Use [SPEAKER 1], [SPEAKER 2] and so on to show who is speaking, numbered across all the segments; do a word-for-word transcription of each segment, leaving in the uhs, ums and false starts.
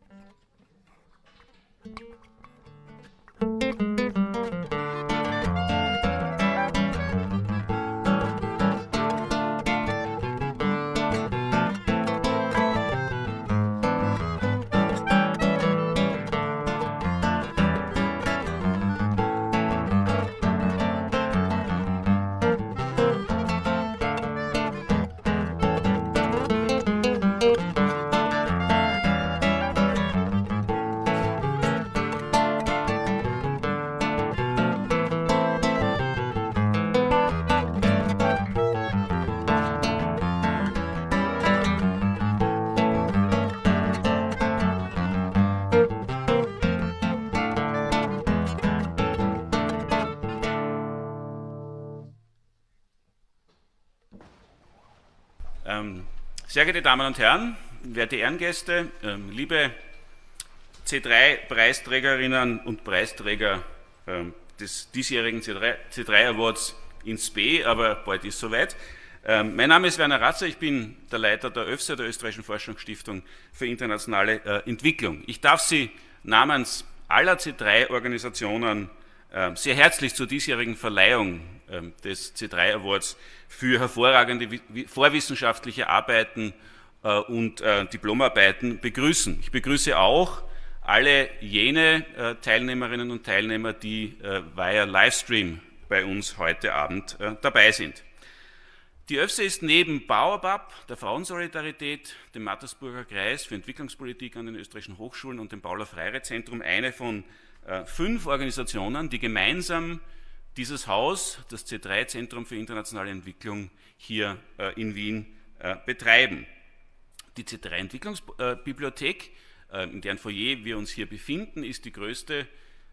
[SPEAKER 1] Sehr geehrte Damen und Herren, werte Ehrengäste, liebe C drei Preisträgerinnen und Preisträger des diesjährigen C drei Awards in Spe, aber bald ist soweit. Mein Name ist Werner Ratzer, ich bin der Leiter der ÖFSE, der Österreichischen Forschungsstiftung für internationale Entwicklung. Ich darf Sie namens aller C drei Organisationen sehr herzlich zur diesjährigen Verleihung des C drei Awards für hervorragende vorwissenschaftliche Arbeiten und Diplomarbeiten begrüßen. Ich begrüße auch alle jene Teilnehmerinnen und Teilnehmer, die via Livestream bei uns heute Abend dabei sind. Die ÖFSE ist neben Baobab, der Frauensolidarität, dem Mattersburger Kreis für Entwicklungspolitik an den österreichischen Hochschulen und dem Paula-Freire-Zentrum eine von fünf Organisationen, die gemeinsam dieses Haus, das C drei Zentrum für internationale Entwicklung, hier in Wien betreiben. Die C drei Entwicklungsbibliothek, in deren Foyer wir uns hier befinden, ist die größte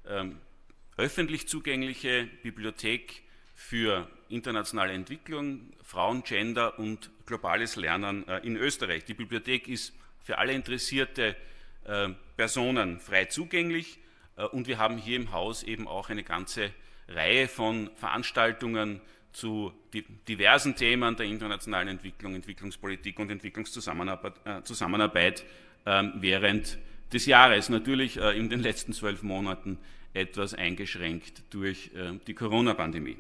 [SPEAKER 1] öffentlich zugängliche Bibliothek für internationale Entwicklung, Frauen, Gender und globales Lernen in Österreich. Die Bibliothek ist für alle interessierte Personen frei zugänglich und wir haben hier im Haus eben auch eine ganze Reihe von Veranstaltungen zu diversen Themen der internationalen Entwicklung, Entwicklungspolitik und Entwicklungszusammenarbeit während des Jahres. Natürlich in den letzten zwölf Monaten etwas eingeschränkt durch die Corona-Pandemie.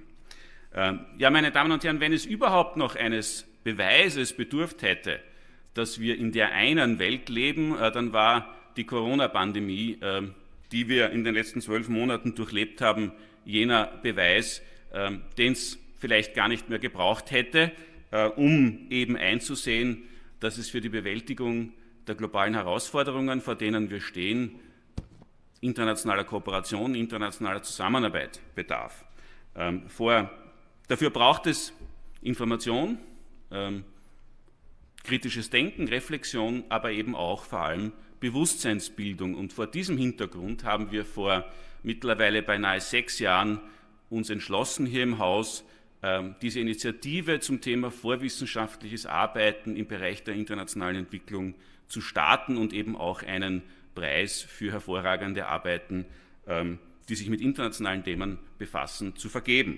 [SPEAKER 1] Ja, meine Damen und Herren, wenn es überhaupt noch eines Beweises bedurft hätte, dass wir in der einen Welt leben, dann war die Corona-Pandemie, die wir in den letzten zwölf Monaten durchlebt haben, jener Beweis, äh, den es vielleicht gar nicht mehr gebraucht hätte, äh, um eben einzusehen, dass es für die Bewältigung der globalen Herausforderungen, vor denen wir stehen, internationaler Kooperation, internationaler Zusammenarbeit bedarf. Ähm, vor, dafür braucht es Information, ähm, kritisches Denken, Reflexion, aber eben auch vor allem Bewusstseinsbildung. Und vor diesem Hintergrund haben wir vor mittlerweile beinahe sechs Jahren uns entschlossen, hier im Haus diese Initiative zum Thema vorwissenschaftliches Arbeiten im Bereich der internationalen Entwicklung zu starten und eben auch einen Preis für hervorragende Arbeiten, die sich mit internationalen Themen befassen, zu vergeben.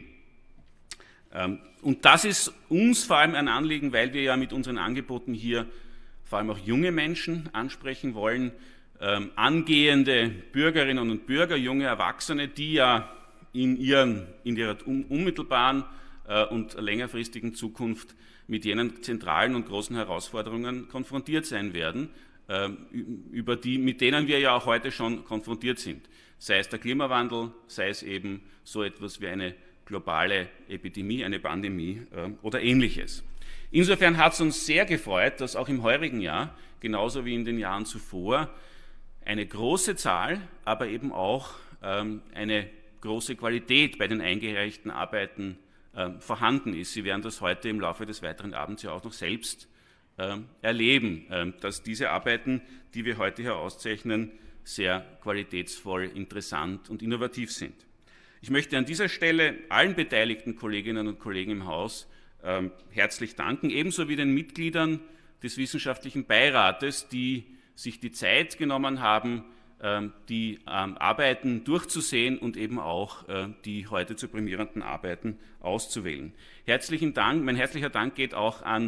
[SPEAKER 1] Und das ist uns vor allem ein Anliegen, weil wir ja mit unseren Angeboten hier vor allem auch junge Menschen ansprechen wollen, ähm, angehende Bürgerinnen und Bürger, junge Erwachsene, die ja in, ihren, in ihrer unmittelbaren äh, und längerfristigen Zukunft mit jenen zentralen und großen Herausforderungen konfrontiert sein werden, äh, über die, mit denen wir ja auch heute schon konfrontiert sind. Sei es der Klimawandel, sei es eben so etwas wie eine globale Epidemie, eine Pandemie äh, oder Ähnliches. Insofern hat es uns sehr gefreut, dass auch im heurigen Jahr, genauso wie in den Jahren zuvor, eine große Zahl, aber eben auch ähm, eine große Qualität bei den eingereichten Arbeiten ähm, vorhanden ist. Sie werden das heute im Laufe des weiteren Abends ja auch noch selbst ähm, erleben, ähm, dass diese Arbeiten, die wir heute hier auszeichnen, sehr qualitätsvoll, interessant und innovativ sind. Ich möchte an dieser Stelle allen beteiligten Kolleginnen und Kollegen im Haus ähm, herzlich danken, ebenso wie den Mitgliedern des Wissenschaftlichen Beirates, die sich die Zeit genommen haben, ähm, die ähm, Arbeiten durchzusehen und eben auch äh, die heute zu prämierenden Arbeiten auszuwählen. Herzlichen Dank, mein herzlicher Dank geht auch an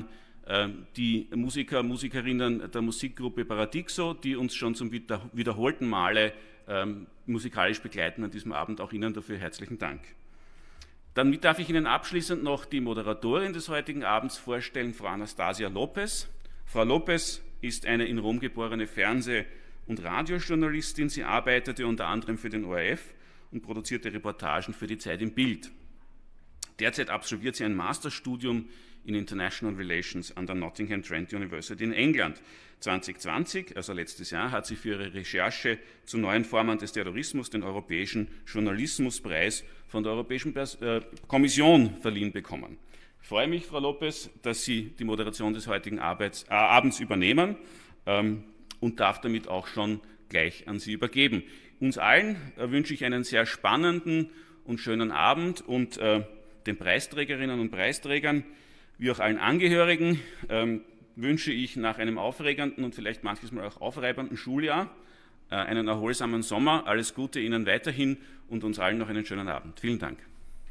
[SPEAKER 1] die Musiker, Musikerinnen der Musikgruppe Paradixo, die uns schon zum wiederholten Male musikalisch begleiten an diesem Abend. Auch Ihnen dafür herzlichen Dank. Damit darf ich Ihnen abschließend noch die Moderatorin des heutigen Abends vorstellen, Frau Anastasia Lopez. Frau Lopez ist eine in Rom geborene Fernseh- und Radiojournalistin. Sie arbeitete unter anderem für den O R F und produzierte Reportagen für die Zeit im Bild. Derzeit absolviert sie ein Masterstudium in International Relations an der Nottingham Trent University in England. zwanzig zwanzig, also letztes Jahr, hat sie für ihre Recherche zu neuen Formen des Terrorismus den Europäischen Journalismuspreis von der Europäischen Kommission verliehen bekommen. Ich freue mich, Frau Lopez, dass Sie die Moderation des heutigen Arbeits, äh, Abends übernehmen ähm, und darf damit auch schon gleich an Sie übergeben. Uns allen äh, wünsche ich einen sehr spannenden und schönen Abend und äh, den Preisträgerinnen und Preisträgern, wie auch allen Angehörigen, ähm, wünsche ich nach einem aufregenden und vielleicht manches Mal auch aufreibenden Schuljahr äh, einen erholsamen Sommer. Alles Gute Ihnen weiterhin und uns allen noch einen schönen Abend. Vielen Dank.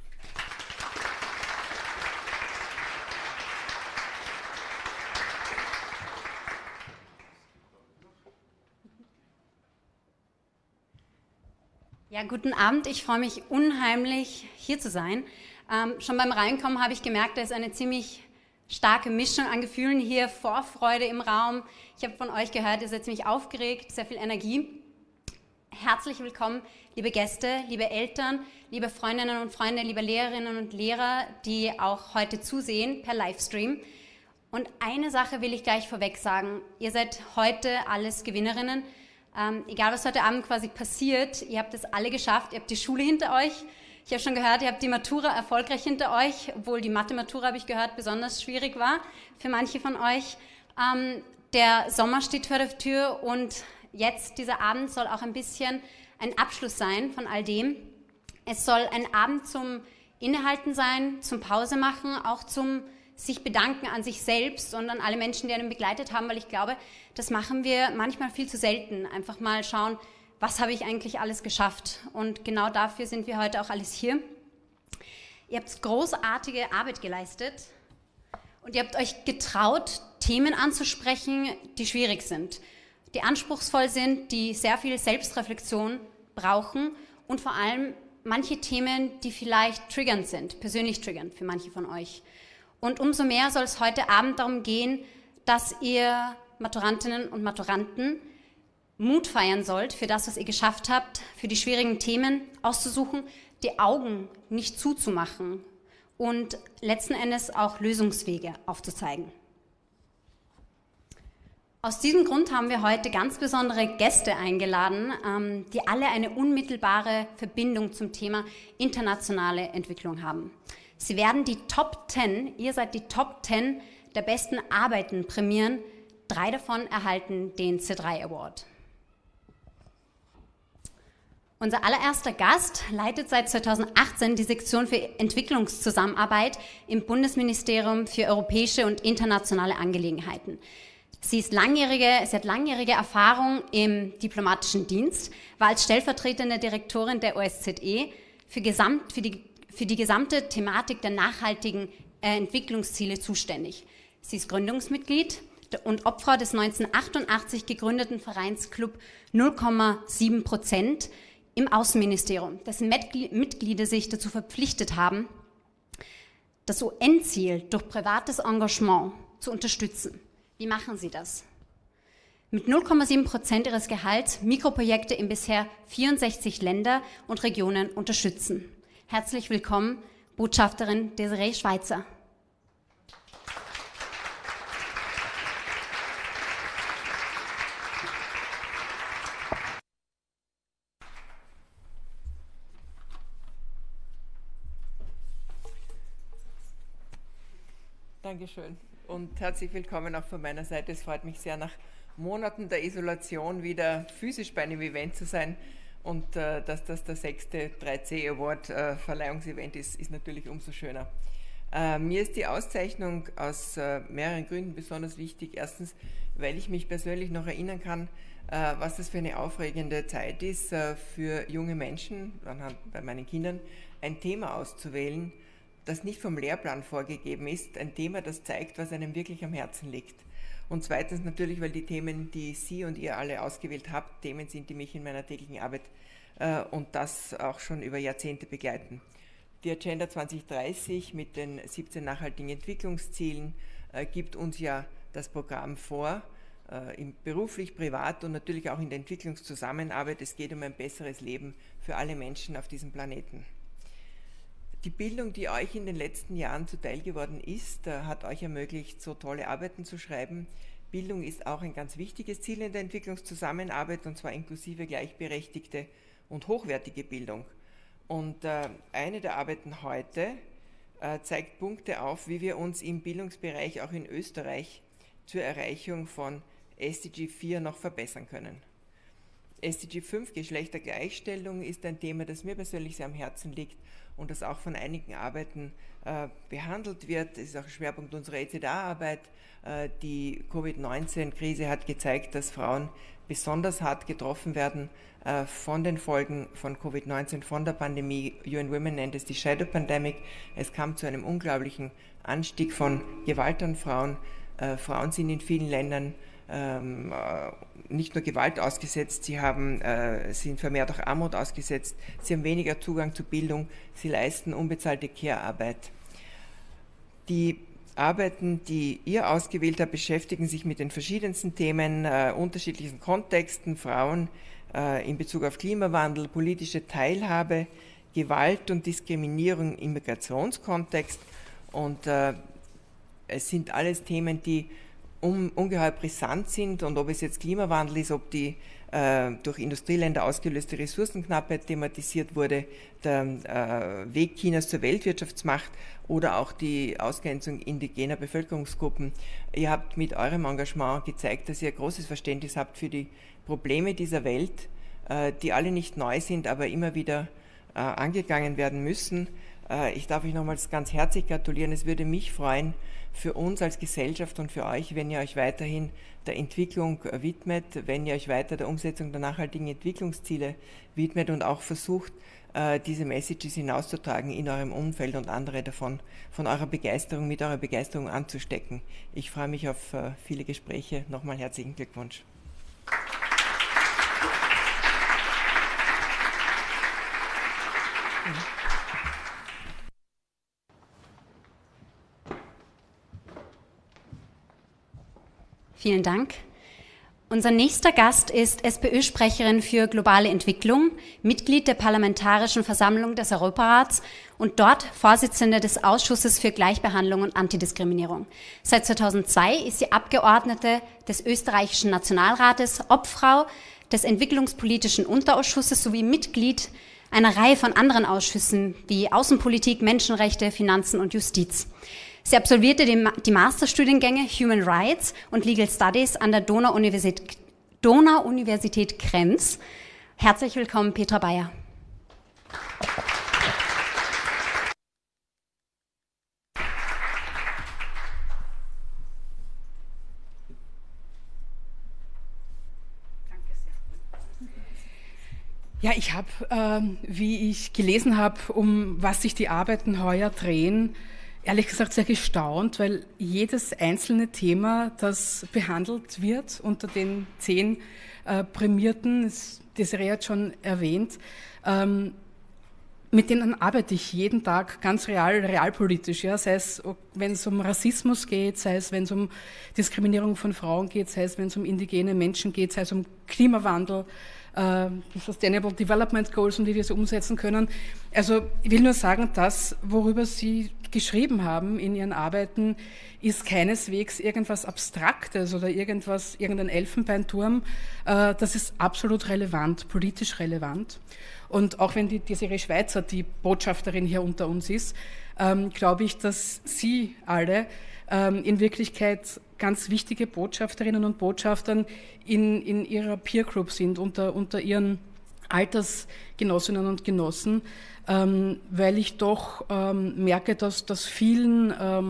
[SPEAKER 2] Ja, guten Abend. Ich freue mich unheimlich, hier zu sein. Ähm, schon beim Reinkommen habe ich gemerkt, da ist eine ziemlich starke Mischung an Gefühlen hier, Vorfreude im Raum. Ich habe von euch gehört, ihr seid ziemlich aufgeregt, sehr viel Energie. Herzlich willkommen, liebe Gäste, liebe Eltern, liebe Freundinnen und Freunde, liebe Lehrerinnen und Lehrer, die auch heute zusehen per Livestream. Und eine Sache will ich gleich vorweg sagen. Ihr seid heute alles Gewinnerinnen. Ähm, egal, was heute Abend quasi passiert, ihr habt es alle geschafft, ihr habt die Schule hinter euch. Ich habe schon gehört, ihr habt die Matura erfolgreich hinter euch, obwohl die Mathe-Matura, habe ich gehört, besonders schwierig war für manche von euch. Ähm, der Sommer steht vor der Tür und jetzt, dieser Abend, soll auch ein bisschen ein Abschluss sein von all dem. Es soll ein Abend zum Innehalten sein, zum Pause machen, auch zum sich bedanken an sich selbst und an alle Menschen, die einen begleitet haben, weil ich glaube, das machen wir manchmal viel zu selten. Einfach mal schauen, was habe ich eigentlich alles geschafft? Und genau dafür sind wir heute auch alles hier. Ihr habt großartige Arbeit geleistet und ihr habt euch getraut, Themen anzusprechen, die schwierig sind, die anspruchsvoll sind, die sehr viel Selbstreflexion brauchen und vor allem manche Themen, die vielleicht triggernd sind, persönlich triggernd für manche von euch. Und umso mehr soll es heute Abend darum gehen, dass ihr Maturantinnen und Maturanten Mut feiern sollt für das, was ihr geschafft habt, für die schwierigen Themen auszusuchen, die Augen nicht zuzumachen und letzten Endes auch Lösungswege aufzuzeigen. Aus diesem Grund haben wir heute ganz besondere Gäste eingeladen, die alle eine unmittelbare Verbindung zum Thema internationale Entwicklung haben. Sie werden die Top zehn, ihr seid die Top zehn der besten Arbeiten prämieren. Drei davon erhalten den C drei Award. Unser allererster Gast leitet seit zweitausendachtzehn die Sektion für Entwicklungszusammenarbeit im Bundesministerium für europäische und internationale Angelegenheiten. Sie, ist langjährige, sie hat langjährige Erfahrung im diplomatischen Dienst, war als stellvertretende Direktorin der O S Z E für, gesamt, für, die, für die gesamte Thematik der nachhaltigen äh, Entwicklungsziele zuständig. Sie ist Gründungsmitglied und Obfrau des neunzehnhundertachtundachtzig gegründeten Vereins Club null Komma sieben Prozent im Außenministerium, dessen Mitglieder sich dazu verpflichtet haben, das U N-Ziel durch privates Engagement zu unterstützen. Wie machen Sie das? Mit null Komma sieben Prozent Ihres Gehalts Mikroprojekte in bisher vierundsechzig Länder und Regionen unterstützen. Herzlich willkommen, Botschafterin Desiree Schweizer.
[SPEAKER 3] Dankeschön und herzlich willkommen auch von meiner Seite. Es freut mich sehr, nach Monaten der Isolation wieder physisch bei einem Event zu sein und äh, dass das der sechste drei C Award äh, Verleihungsevent ist, ist natürlich umso schöner. Äh, mir ist die Auszeichnung aus äh, mehreren Gründen besonders wichtig. Erstens, weil ich mich persönlich noch erinnern kann, äh, was das für eine aufregende Zeit ist, äh, für junge Menschen, anhand bei meinen Kindern, ein Thema auszuwählen, das nicht vom Lehrplan vorgegeben ist, ein Thema, das zeigt, was einem wirklich am Herzen liegt. Und zweitens natürlich, weil die Themen, die Sie und ihr alle ausgewählt habt, Themen sind, die mich in meiner täglichen Arbeit äh, und das auch schon über Jahrzehnte begleiten. Die Agenda zwanzig dreißig mit den siebzehn nachhaltigen Entwicklungszielen äh, gibt uns ja das Programm vor, äh, im beruflich, privat und natürlich auch in der Entwicklungszusammenarbeit. Es geht um ein besseres Leben für alle Menschen auf diesem Planeten. Die Bildung, die euch in den letzten Jahren zuteil geworden ist, äh, hat euch ermöglicht, so tolle Arbeiten zu schreiben. Bildung ist auch ein ganz wichtiges Ziel in der Entwicklungszusammenarbeit, und zwar inklusive gleichberechtigte und hochwertige Bildung. Und äh, eine der Arbeiten heute äh, zeigt Punkte auf, wie wir uns im Bildungsbereich auch in Österreich zur Erreichung von S D G vier noch verbessern können. S D G fünf, Geschlechtergleichstellung, ist ein Thema, das mir persönlich sehr am Herzen liegt und das auch von einigen Arbeiten äh, behandelt wird. Es ist auch ein Schwerpunkt unserer E Z A-Arbeit. Äh, die Covid neunzehn Krise hat gezeigt, dass Frauen besonders hart getroffen werden äh, von den Folgen von Covid neunzehn, von der Pandemie. U N Women nennt es die Shadow Pandemic. Es kam zu einem unglaublichen Anstieg von Gewalt an Frauen. Äh, Frauen sind in vielen Ländern ähm, äh, nicht nur Gewalt ausgesetzt, sie haben, äh, sind vermehrt auch Armut ausgesetzt, sie haben weniger Zugang zu Bildung, sie leisten unbezahlte Care-Arbeit. Die Arbeiten, die ihr ausgewählt habt, beschäftigen sich mit den verschiedensten Themen, äh, unterschiedlichen Kontexten, Frauen äh, in Bezug auf Klimawandel, politische Teilhabe, Gewalt und Diskriminierung im Migrationskontext. Und äh, es sind alles Themen, die um, ungeheuer brisant sind, und ob es jetzt Klimawandel ist, ob die äh, durch Industrieländer ausgelöste Ressourcenknappheit thematisiert wurde, der äh, Weg Chinas zur Weltwirtschaftsmacht oder auch die Ausgrenzung indigener Bevölkerungsgruppen. Ihr habt mit eurem Engagement gezeigt, dass ihr großes Verständnis habt für die Probleme dieser Welt, äh, die alle nicht neu sind, aber immer wieder äh, angegangen werden müssen. Äh, ich darf euch nochmals ganz herzlich gratulieren. Es würde mich freuen, für uns als Gesellschaft und für euch, wenn ihr euch weiterhin der Entwicklung widmet, wenn ihr euch weiter der Umsetzung der nachhaltigen Entwicklungsziele widmet und auch versucht, diese Messages hinauszutragen in eurem Umfeld und andere davon, von eurer Begeisterung, mit eurer Begeisterung anzustecken. Ich freue mich auf viele Gespräche. Nochmal herzlichen Glückwunsch.
[SPEAKER 2] Vielen Dank. Unser nächster Gast ist SPÖ-Sprecherin für globale Entwicklung, Mitglied der Parlamentarischen Versammlung des Europarats und dort Vorsitzende des Ausschusses für Gleichbehandlung und Antidiskriminierung. Seit zweitausendzwei ist sie Abgeordnete des österreichischen Nationalrates, Obfrau des Entwicklungspolitischen Unterausschusses sowie Mitglied einer Reihe von anderen Ausschüssen wie Außenpolitik, Menschenrechte, Finanzen und Justiz. Sie absolvierte die Masterstudiengänge Human Rights und Legal Studies an der Donau-Universität Donau-Universität Krems. Herzlich willkommen, Petra Bayer.
[SPEAKER 4] Ja, ich habe, ähm, wie ich gelesen habe, um was sich die Arbeiten heuer drehen, ehrlich gesagt sehr gestaunt, weil jedes einzelne Thema, das behandelt wird unter den zehn äh, Prämierten, das Desiree hat schon erwähnt, ähm, mit denen arbeite ich jeden Tag ganz real, realpolitisch, ja, sei es, wenn es um Rassismus geht, sei es, wenn es um Diskriminierung von Frauen geht, sei es, wenn es um indigene Menschen geht, sei es um Klimawandel, äh, Sustainable Development Goals und wie wir sie umsetzen können. Also ich will nur sagen, das, worüber Sie geschrieben haben in Ihren Arbeiten, ist keineswegs irgendwas Abstraktes oder irgendwas, irgendein Elfenbeinturm. Äh, das ist absolut relevant, politisch relevant. Und auch wenn die Desiree Schweizer die Botschafterin hier unter uns ist, ähm, glaube ich, dass Sie alle ähm, in Wirklichkeit ganz wichtige Botschafterinnen und Botschaftern in, in ihrer Peer Group sind, unter, unter ihren Altersgenossinnen und Genossen, ähm, weil ich doch ähm, merke, dass, dass vielen ähm,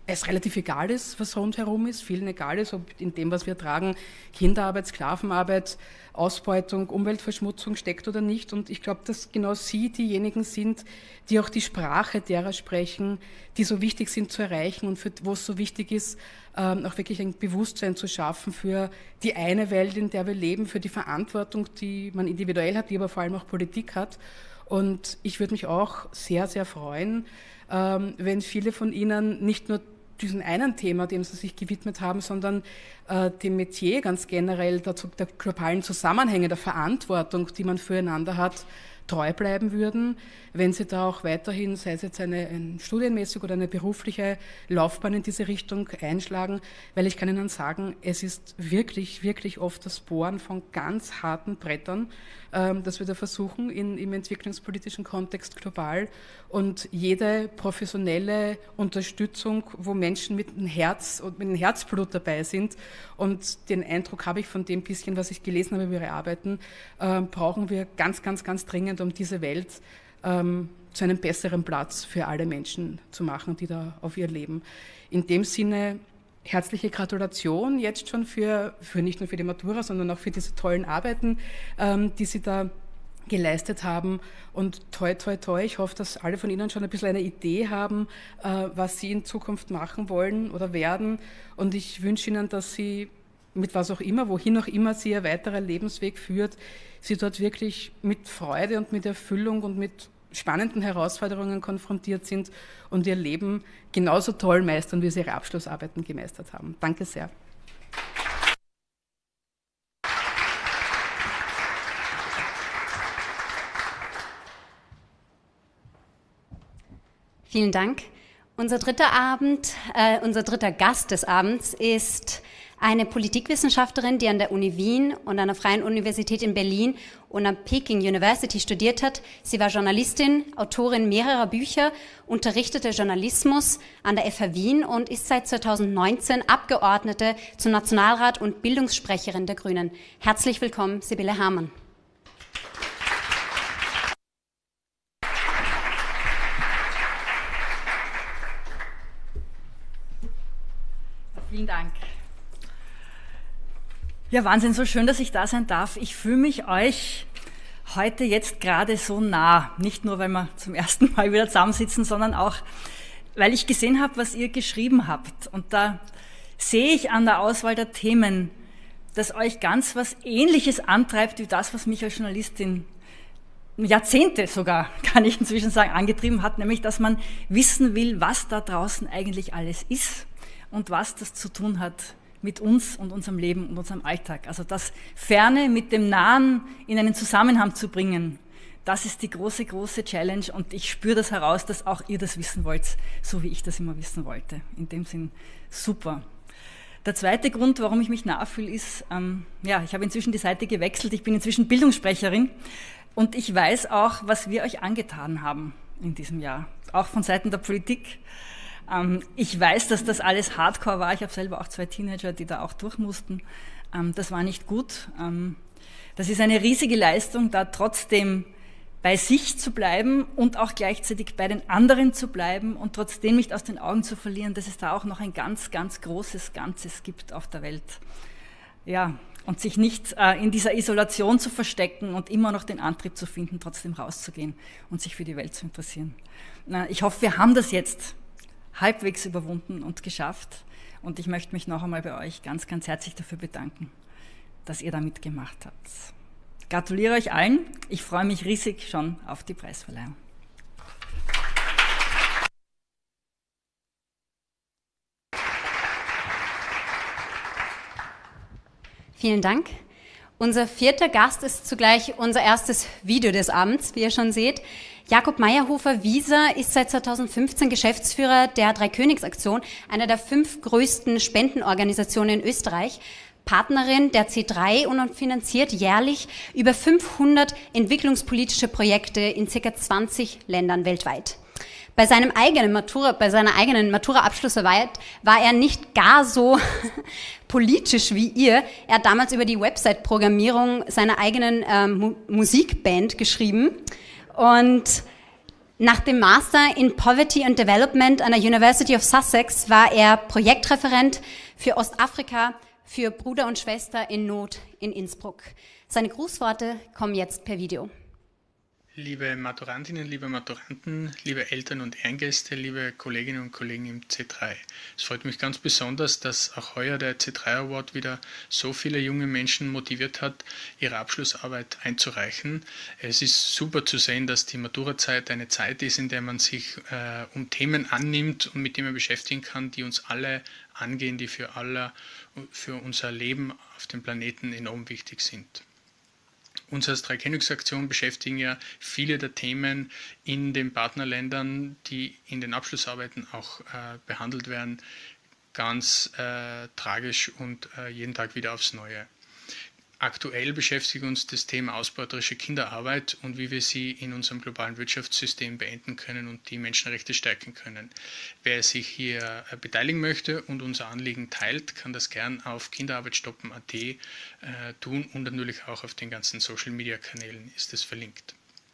[SPEAKER 4] es relativ egal ist, was rundherum ist, vielen egal ist, ob in dem, was wir tragen, Kinderarbeit, Sklavenarbeit, Ausbeutung, Umweltverschmutzung steckt oder nicht. Und ich glaube, dass genau Sie diejenigen sind, die auch die Sprache derer sprechen, die so wichtig sind zu erreichen und für, wo es so wichtig ist, ähm, auch wirklich ein Bewusstsein zu schaffen für die eine Welt, in der wir leben, für die Verantwortung, die man individuell hat, die aber vor allem auch Politik hat. Und ich würde mich auch sehr, sehr freuen, ähm, wenn viele von Ihnen nicht nur diesen einen Thema, dem Sie sich gewidmet haben, sondern äh, dem Metier ganz generell, der, der globalen Zusammenhänge, der Verantwortung, die man füreinander hat, treu bleiben würden, wenn Sie da auch weiterhin, sei es jetzt eine, eine studienmäßige oder eine berufliche Laufbahn in diese Richtung einschlagen, weil ich kann Ihnen sagen, es ist wirklich, wirklich oft das Bohren von ganz harten Brettern, ähm, das wir da versuchen in, im entwicklungspolitischen Kontext global, und jede professionelle Unterstützung, wo Menschen mit einem Herz und mit einem Herzblut dabei sind, und den Eindruck habe ich von dem bisschen, was ich gelesen habe über Ihre Arbeiten, äh, brauchen wir ganz, ganz, ganz dringend, um diese Welt ähm, zu einem besseren Platz für alle Menschen zu machen, die da auf ihr leben. In dem Sinne herzliche Gratulation jetzt schon für, für nicht nur für die Matura, sondern auch für diese tollen Arbeiten, ähm, die Sie da geleistet haben, und toi, toi, toi, ich hoffe, dass alle von Ihnen schon ein bisschen eine Idee haben, äh, was Sie in Zukunft machen wollen oder werden, und ich wünsche Ihnen, dass Sie mit was auch immer, wohin auch immer Sie Ihr weiterer Lebensweg führt, Sie dort wirklich mit Freude und mit Erfüllung und mit spannenden Herausforderungen konfrontiert sind und Ihr Leben genauso toll meistern, wie Sie Ihre Abschlussarbeiten gemeistert haben. Danke sehr.
[SPEAKER 2] Vielen Dank. Unser dritter Abend, äh, unser dritter Gast des Abends ist eine Politikwissenschaftlerin, die an der Uni Wien und an der Freien Universität in Berlin und am Peking University studiert hat. Sie war Journalistin, Autorin mehrerer Bücher, unterrichtete Journalismus an der F H Wien und ist seit zweitausendneunzehn Abgeordnete zum Nationalrat und Bildungssprecherin der Grünen. Herzlich willkommen, Sibylle Hamann.
[SPEAKER 5] Vielen Dank. Ja, Wahnsinn, so schön, dass ich da sein darf. Ich fühle mich euch heute jetzt gerade so nah. Nicht nur, weil wir zum ersten Mal wieder zusammensitzen, sondern auch, weil ich gesehen habe, was ihr geschrieben habt. Und da sehe ich an der Auswahl der Themen, dass euch ganz was Ähnliches antreibt, wie das, was mich als Journalistin Jahrzehnte sogar, kann ich inzwischen sagen, angetrieben hat, nämlich, dass man wissen will, was da draußen eigentlich alles ist und was das zu tun hat mit uns und unserem Leben und unserem Alltag. Also das Ferne mit dem Nahen in einen Zusammenhang zu bringen, das ist die große, große Challenge, und ich spüre das heraus, dass auch ihr das wissen wollt, so wie ich das immer wissen wollte. In dem Sinn super. Der zweite Grund, warum ich mich nah fühle, ist, ähm, ja, ich habe inzwischen die Seite gewechselt, ich bin inzwischen Bildungssprecherin, und ich weiß auch, was wir euch angetan haben in diesem Jahr, auch von Seiten der Politik. Ich weiß, dass das alles Hardcore war. Ich habe selber auch zwei Teenager, die da auch durch mussten. Das war nicht gut. Das ist eine riesige Leistung, da trotzdem bei sich zu bleiben und auch gleichzeitig bei den anderen zu bleiben und trotzdem nicht aus den Augen zu verlieren, dass es da auch noch ein ganz, ganz großes Ganzes gibt auf der Welt. Ja, und sich nicht in dieser Isolation zu verstecken und immer noch den Antrieb zu finden, trotzdem rauszugehen und sich für die Welt zu interessieren. Ich hoffe, wir haben das jetzt halbwegs überwunden und geschafft. Und ich möchte mich noch einmal bei euch ganz, ganz herzlich dafür bedanken, dass ihr da mitgemacht habt. Gratuliere euch allen. Ich freue mich riesig schon auf die Preisverleihung.
[SPEAKER 2] Vielen Dank. Unser vierter Gast ist zugleich unser erstes Video des Abends, wie ihr schon seht. Jakob Meyerhofer-Wieser ist seit zweitausendfünfzehn Geschäftsführer der Dreikönigsaktion, einer der fünf größten Spendenorganisationen in Österreich, Partnerin der C drei und finanziert jährlich über fünfhundert entwicklungspolitische Projekte in ca. zwanzig Ländern weltweit. Bei seinem eigenen Matura, bei seiner eigenen Matura-Abschlussarbeit war er nicht gar so politisch wie ihr. Er hat damals über die Website-Programmierung seiner eigenen ähm, Mu- Musikband geschrieben. Und Nach dem Master in Poverty and Development an der University of Sussex war er Projektreferent für Ostafrika für Bruder und Schwester in Not in Innsbruck. Seine Grußworte kommen jetzt per Video.
[SPEAKER 6] Liebe Maturantinnen, liebe Maturanten, liebe Eltern und Ehrengäste, liebe Kolleginnen und Kollegen im C drei. Es freut mich ganz besonders, dass auch heuer der C drei Award wieder so viele junge Menschen motiviert hat, ihre Abschlussarbeit einzureichen. Es ist super zu sehen, dass die Maturazeit eine Zeit ist, in der man sich äh, um Themen annimmt und mit denen man beschäftigen kann, die uns alle angehen, die für alle, für unser Leben auf dem Planeten enorm wichtig sind. Uns als Drei-Königs-Aktion beschäftigen ja viele der Themen in den Partnerländern, die in den Abschlussarbeiten auch äh, behandelt werden, ganz äh, tragisch und äh, jeden Tag wieder aufs Neue. Aktuell beschäftigt uns das Thema ausbeuterische Kinderarbeit und wie wir sie in unserem globalen Wirtschaftssystem beenden können und die Menschenrechte stärken können. Wer sich hier beteiligen möchte und unser Anliegen teilt, kann das gern auf kinderarbeitstoppen punkt at äh, tun und natürlich auch auf den ganzen Social-Media-Kanälen ist es verlinkt.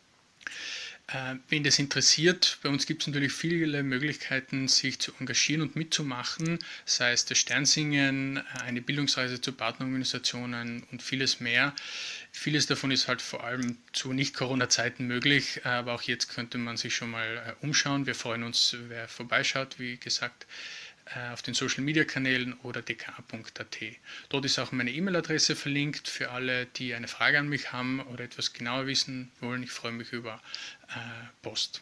[SPEAKER 6] Äh, wen das interessiert, bei uns gibt es natürlich viele Möglichkeiten, sich zu engagieren und mitzumachen, sei es das Sternsingen, eine Bildungsreise zu Partnerorganisationen und vieles mehr. Vieles davon ist halt vor allem zu Nicht-Corona-Zeiten möglich, aber auch jetzt könnte man sich schon mal äh, umschauen. Wir freuen uns, wer vorbeischaut, wie gesagt, auf den Social-Media-Kanälen oder d k punkt at. Dort ist auch meine E-Mail-Adresse verlinkt für alle, die eine Frage an mich haben oder etwas genauer wissen wollen. Ich freue mich über äh, Post.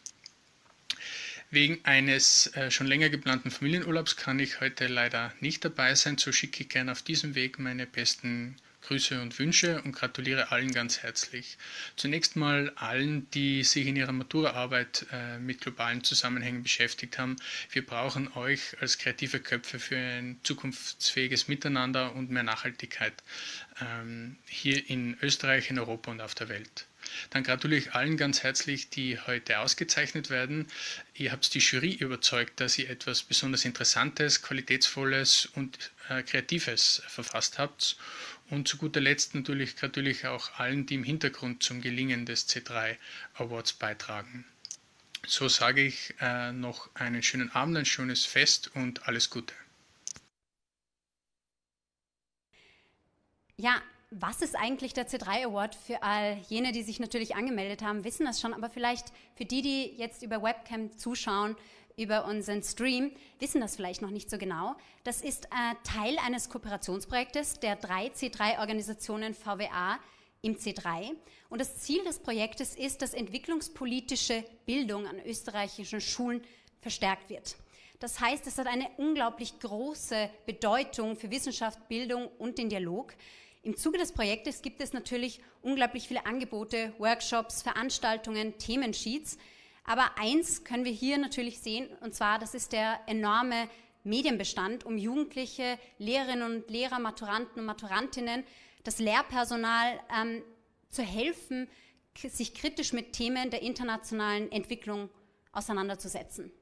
[SPEAKER 6] Wegen eines äh, schon länger geplanten Familienurlaubs kann ich heute leider nicht dabei sein. So schicke ich gerne auf diesem Weg meine besten Grüße und Wünsche und gratuliere allen ganz herzlich. Zunächst mal allen, die sich in ihrer Maturaarbeit äh, mit globalen Zusammenhängen beschäftigt haben. Wir brauchen euch als kreative Köpfe für ein zukunftsfähiges Miteinander und mehr Nachhaltigkeit ähm, hier in Österreich, in Europa und auf der Welt. Dann gratuliere ich allen ganz herzlich, die heute ausgezeichnet werden. Ihr habt die Jury überzeugt, dass ihr etwas besonders Interessantes, Qualitätsvolles und äh, Kreatives verfasst habt. Und zu guter Letzt natürlich gratuliere ich auch allen, die im Hintergrund zum Gelingen des C drei Awards beitragen. So sage ich äh, noch einen schönen Abend, ein schönes Fest und alles Gute.
[SPEAKER 2] Ja, was ist eigentlich der C drei Award? Für all jene, die sich natürlich angemeldet haben, wissen das schon, aber vielleicht für die, die jetzt über Webcam zuschauen, über unseren Stream, wissen das vielleicht noch nicht so genau. Das ist äh, Teil eines Kooperationsprojektes der drei C drei Organisationen V W A im C drei. Und das Ziel des Projektes ist, dass entwicklungspolitische Bildung an österreichischen Schulen verstärkt wird. Das heißt, es hat eine unglaublich große Bedeutung für Wissenschaft, Bildung und den Dialog. Im Zuge des Projektes gibt es natürlich unglaublich viele Angebote, Workshops, Veranstaltungen, Themensheets. Aber eins können wir hier natürlich sehen, und zwar, das ist der enorme Medienbestand, um Jugendliche, Lehrerinnen und Lehrer, Maturanten und Maturantinnen, das Lehrpersonal ähm, zu helfen, sich kritisch mit Themen der internationalen Entwicklung auseinanderzusetzen.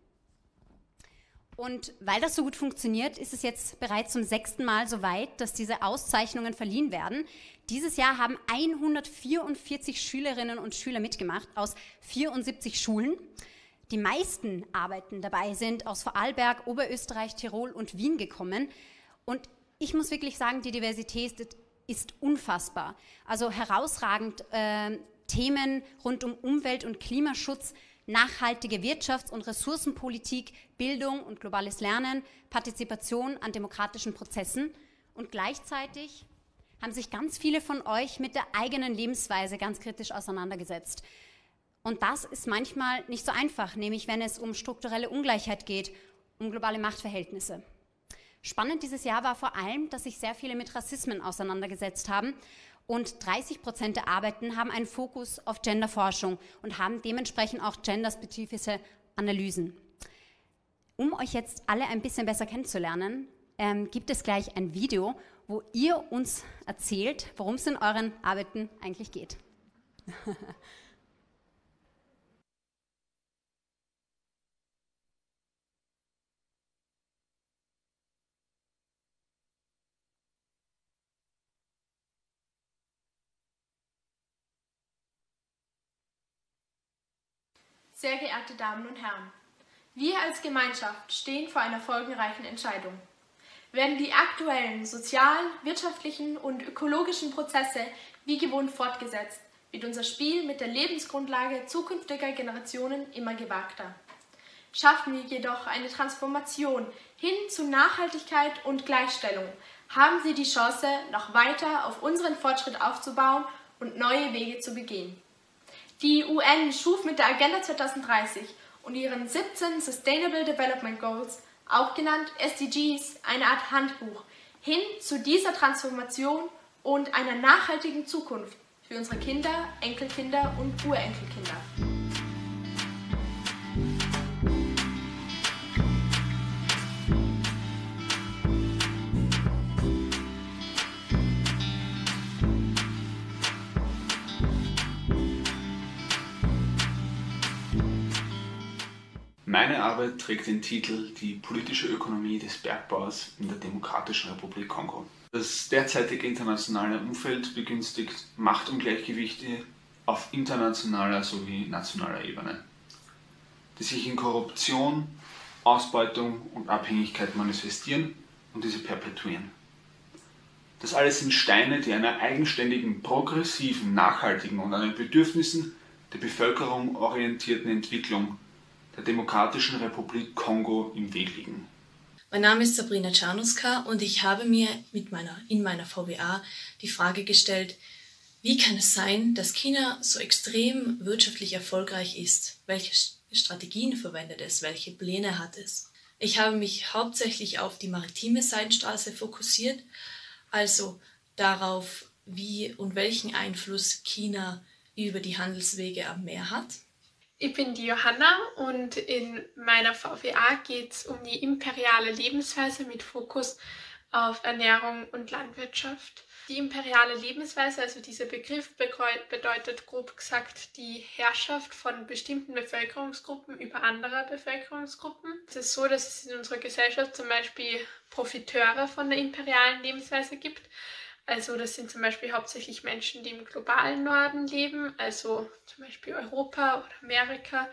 [SPEAKER 2] Und weil das so gut funktioniert, ist es jetzt bereits zum sechsten Mal so weit, dass diese Auszeichnungen verliehen werden. Dieses Jahr haben hundertvierundvierzig Schülerinnen und Schüler mitgemacht aus vierundsiebzig Schulen. Die meisten Arbeiten dabei sind aus Vorarlberg, Oberösterreich, Tirol und Wien gekommen. Und ich muss wirklich sagen, die Diversität ist unfassbar. Also herausragend äh, Themen rund um Umwelt- und Klimaschutz, nachhaltige Wirtschafts- und Ressourcenpolitik, Bildung und globales Lernen, Partizipation an demokratischen Prozessen. Und gleichzeitig haben sich ganz viele von euch mit der eigenen Lebensweise ganz kritisch auseinandergesetzt. Und das ist manchmal nicht so einfach, nämlich wenn es um strukturelle Ungleichheit geht, um globale Machtverhältnisse. Spannend dieses Jahr war vor allem, dass sich sehr viele mit Rassismen auseinandergesetzt haben. Und dreißig Prozent der Arbeiten haben einen Fokus auf Genderforschung und haben dementsprechend auch genderspezifische Analysen. Um euch jetzt alle ein bisschen besser kennenzulernen, ähm, gibt es gleich ein Video, wo ihr uns erzählt, worum es in euren Arbeiten eigentlich geht.
[SPEAKER 7] Sehr geehrte Damen und Herren, wir als Gemeinschaft stehen vor einer folgenreichen Entscheidung. Werden die aktuellen sozialen, wirtschaftlichen und ökologischen Prozesse wie gewohnt fortgesetzt, wird unser Spiel mit der Lebensgrundlage zukünftiger Generationen immer gewagter. Schaffen wir jedoch eine Transformation hin zu Nachhaltigkeit und Gleichstellung, haben Sie die Chance, noch weiter auf unseren Fortschritt aufzubauen und neue Wege zu begehen. Die U N schuf mit der Agenda zwanzig dreißig und ihren siebzehn Sustainable Development Goals, auch genannt S D Gs, eine Art Handbuch, hin zu dieser Transformation und einer nachhaltigen Zukunft für unsere Kinder, Enkelkinder und Urenkelkinder.
[SPEAKER 8] Meine Arbeit trägt den Titel Die politische Ökonomie des Bergbaus in der Demokratischen Republik Kongo. Das derzeitige internationale Umfeld begünstigt Machtungleichgewichte auf internationaler sowie nationaler Ebene, die sich in Korruption, Ausbeutung und Abhängigkeit manifestieren und diese perpetuieren. Das alles sind Steine, die einer eigenständigen, progressiven, nachhaltigen und an den Bedürfnissen der Bevölkerung orientierten Entwicklung der Demokratischen Republik Kongo im Weg liegen.
[SPEAKER 9] Mein Name ist Sabrina Czarnuska und ich habe mir mit meiner, in meiner V W A die Frage gestellt, wie kann es sein, dass China so extrem wirtschaftlich erfolgreich ist? Welche Strategien verwendet es? Welche Pläne hat es? Ich habe mich hauptsächlich auf die maritime Seidenstraße fokussiert, also darauf, wie und welchen Einfluss China über die Handelswege am Meer hat.
[SPEAKER 10] Ich bin die Johanna und in meiner V W A geht es um die imperiale Lebensweise mit Fokus auf Ernährung und Landwirtschaft. Die imperiale Lebensweise, also dieser Begriff, bedeutet grob gesagt die Herrschaft von bestimmten Bevölkerungsgruppen über andere Bevölkerungsgruppen. Es ist so, dass es in unserer Gesellschaft zum Beispiel Profiteure von der imperialen Lebensweise gibt. Also das sind zum Beispiel hauptsächlich Menschen, die im globalen Norden leben, also zum Beispiel Europa oder Amerika,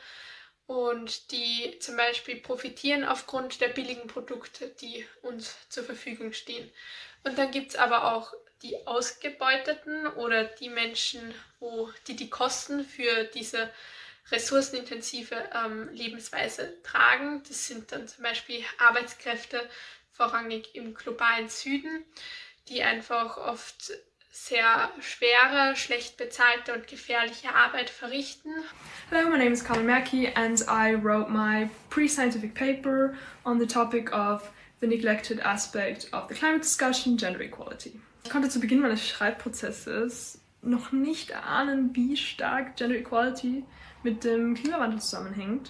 [SPEAKER 10] und die zum Beispiel profitieren aufgrund der billigen Produkte, die uns zur Verfügung stehen. Und dann gibt es aber auch die Ausgebeuteten oder die Menschen, wo die die Kosten für diese ressourcenintensive ähm, Lebensweise tragen. Das sind dann zum Beispiel Arbeitskräfte, vorrangig im globalen Süden, die einfach oft sehr schwere, schlecht bezahlte und gefährliche Arbeit verrichten.
[SPEAKER 11] Hello, my name is Colin Mackey and I wrote my pre-scientific paper on the topic of the neglected aspect of the climate discussion, gender equality. Ich konnte zu Beginn meines Schreibprozesses noch nicht ahnen, wie stark Gender Equality mit dem Klimawandel zusammenhängt.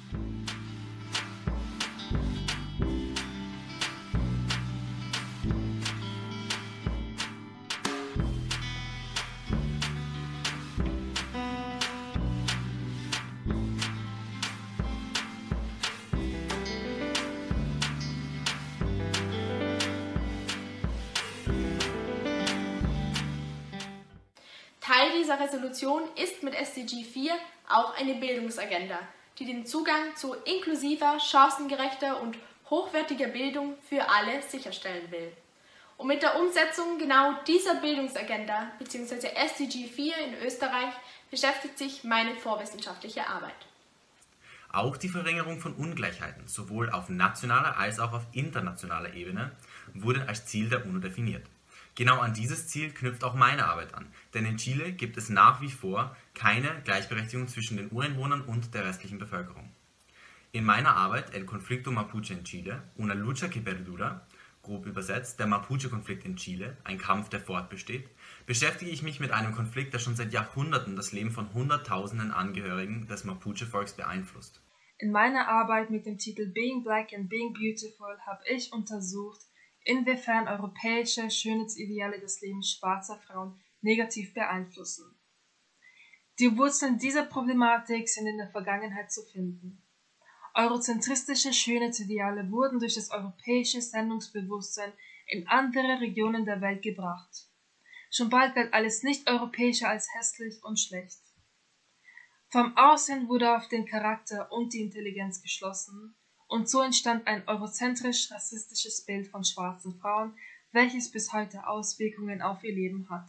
[SPEAKER 7] Teil dieser Resolution ist mit S D G vier auch eine Bildungsagenda, die den Zugang zu inklusiver, chancengerechter und hochwertiger Bildung für alle sicherstellen will. Und mit der Umsetzung genau dieser Bildungsagenda bzw. S D G vier in Österreich beschäftigt sich meine vorwissenschaftliche Arbeit.
[SPEAKER 12] Auch die Verringerung von Ungleichheiten, sowohl auf nationaler als auch auf internationaler Ebene, wurde als Ziel der UNO definiert. Genau an dieses Ziel knüpft auch meine Arbeit an, denn in Chile gibt es nach wie vor keine Gleichberechtigung zwischen den Ureinwohnern und der restlichen Bevölkerung. In meiner Arbeit El Conflicto Mapuche en Chile, una lucha que perdura, grob übersetzt der Mapuche-Konflikt in Chile, ein Kampf, der fortbesteht, beschäftige ich mich mit einem Konflikt, der schon seit Jahrhunderten das Leben von Hunderttausenden Angehörigen des Mapuche-Volks beeinflusst.
[SPEAKER 13] In meiner Arbeit mit dem Titel Being Black and Being Beautiful habe ich untersucht, inwiefern europäische Schönheitsideale das Leben schwarzer Frauen negativ beeinflussen. Die Wurzeln dieser Problematik sind in der Vergangenheit zu finden. Eurozentristische Schönheitsideale wurden durch das europäische Sendungsbewusstsein in andere Regionen der Welt gebracht. Schon bald galt alles Nicht-Europäische als hässlich und schlecht. Vom Aussehen wurde auf den Charakter und die Intelligenz geschlossen, und so entstand ein eurozentrisch-rassistisches Bild von schwarzen Frauen, welches bis heute Auswirkungen auf ihr Leben hat.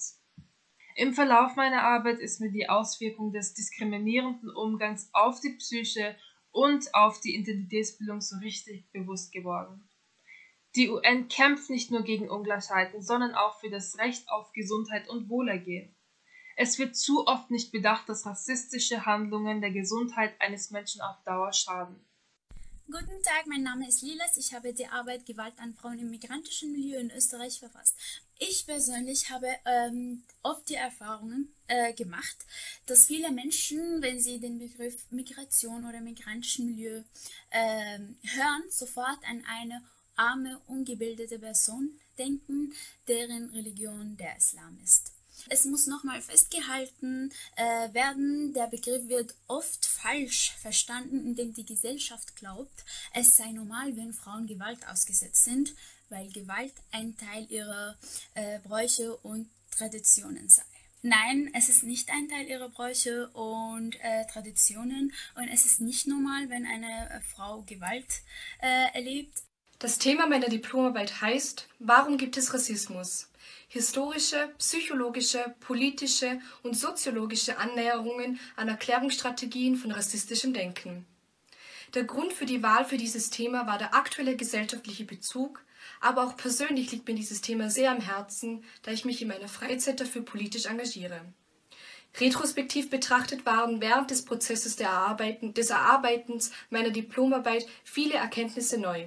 [SPEAKER 13] Im Verlauf meiner Arbeit ist mir die Auswirkung des diskriminierenden Umgangs auf die Psyche und auf die Identitätsbildung so richtig bewusst geworden. Die U N kämpft nicht nur gegen Ungleichheiten, sondern auch für das Recht auf Gesundheit und Wohlergehen. Es wird zu oft nicht bedacht, dass rassistische Handlungen der Gesundheit eines Menschen auf Dauer schaden.
[SPEAKER 14] Guten Tag, mein Name ist Lilas. Ich habe die Arbeit Gewalt an Frauen im migrantischen Milieu in Österreich verfasst. Ich persönlich habe ähm, oft die Erfahrungen äh, gemacht, dass viele Menschen, wenn sie den Begriff Migration oder migrantischen Milieu äh, hören, sofort an eine arme, ungebildete Person denken, deren Religion der Islam ist. Es muss nochmal festgehalten äh, werden, der Begriff wird oft falsch verstanden, indem die Gesellschaft glaubt, es sei normal, wenn Frauen Gewalt ausgesetzt sind, weil Gewalt ein Teil ihrer äh, Bräuche und Traditionen sei. Nein, es ist nicht ein Teil ihrer Bräuche und äh, Traditionen, und es ist nicht normal, wenn eine äh, Frau Gewalt äh, erlebt.
[SPEAKER 15] Das Thema meiner Diplomarbeit heißt: Warum gibt es Rassismus? Historische, psychologische, politische und soziologische Annäherungen an Erklärungsstrategien von rassistischem Denken. Der Grund für die Wahl für dieses Thema war der aktuelle gesellschaftliche Bezug, aber auch persönlich liegt mir dieses Thema sehr am Herzen, da ich mich in meiner Freizeit dafür politisch engagiere. Retrospektiv betrachtet waren während des Prozesses der Erarbeiten, des Erarbeitens meiner Diplomarbeit viele Erkenntnisse neu.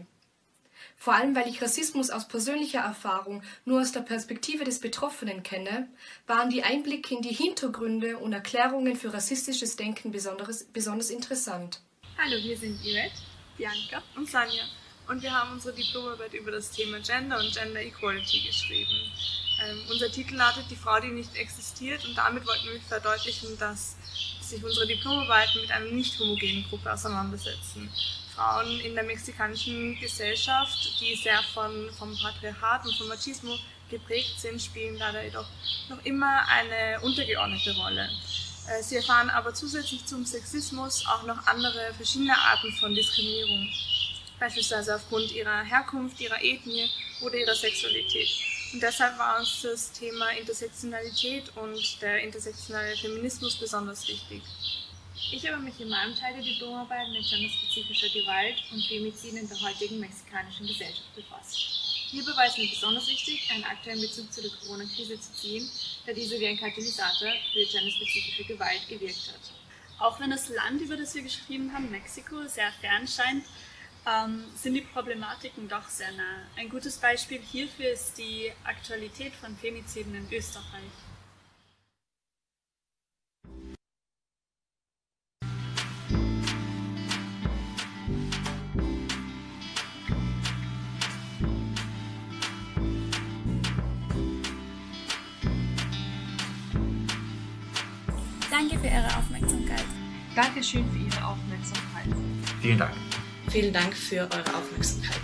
[SPEAKER 15] Vor allem, weil ich Rassismus aus persönlicher Erfahrung nur aus der Perspektive des Betroffenen kenne, waren die Einblicke in die Hintergründe und Erklärungen für rassistisches Denken besonders, besonders interessant.
[SPEAKER 16] Hallo, wir sind Yvette, Bianca und Sanja und wir haben unsere Diplomarbeit über das Thema Gender und Gender Equality geschrieben. Ähm, unser Titel lautet Die Frau, die nicht existiert, und damit wollten wir verdeutlichen, dass sich unsere Diplomarbeiten mit einer nicht homogenen Gruppe auseinandersetzen. Frauen in der mexikanischen Gesellschaft, die sehr von, vom Patriarchat und vom Machismo geprägt sind, spielen leider jedoch noch immer eine untergeordnete Rolle. Sie erfahren aber zusätzlich zum Sexismus auch noch andere verschiedene Arten von Diskriminierung, beispielsweise aufgrund ihrer Herkunft, ihrer Ethnie oder ihrer Sexualität. Und deshalb war uns das Thema Intersektionalität und der intersektionale Feminismus besonders wichtig. Ich habe mich in meinem Teil der Diplomarbeit mit genderspezifischer Gewalt und Femiziden in der heutigen mexikanischen Gesellschaft befasst. Hierbei war es mir besonders wichtig, einen aktuellen Bezug zu der Corona-Krise zu ziehen, da diese wie ein Katalysator für genderspezifische Gewalt gewirkt hat.
[SPEAKER 17] Auch wenn das Land, über das wir geschrieben haben, Mexiko, sehr fern scheint, ähm, sind die Problematiken doch sehr nah. Ein gutes Beispiel hierfür ist die Aktualität von Femiziden in Österreich.
[SPEAKER 14] Danke für Ihre Aufmerksamkeit.
[SPEAKER 13] Dankeschön für Ihre Aufmerksamkeit.
[SPEAKER 12] Vielen Dank.
[SPEAKER 9] Vielen Dank für eure Aufmerksamkeit.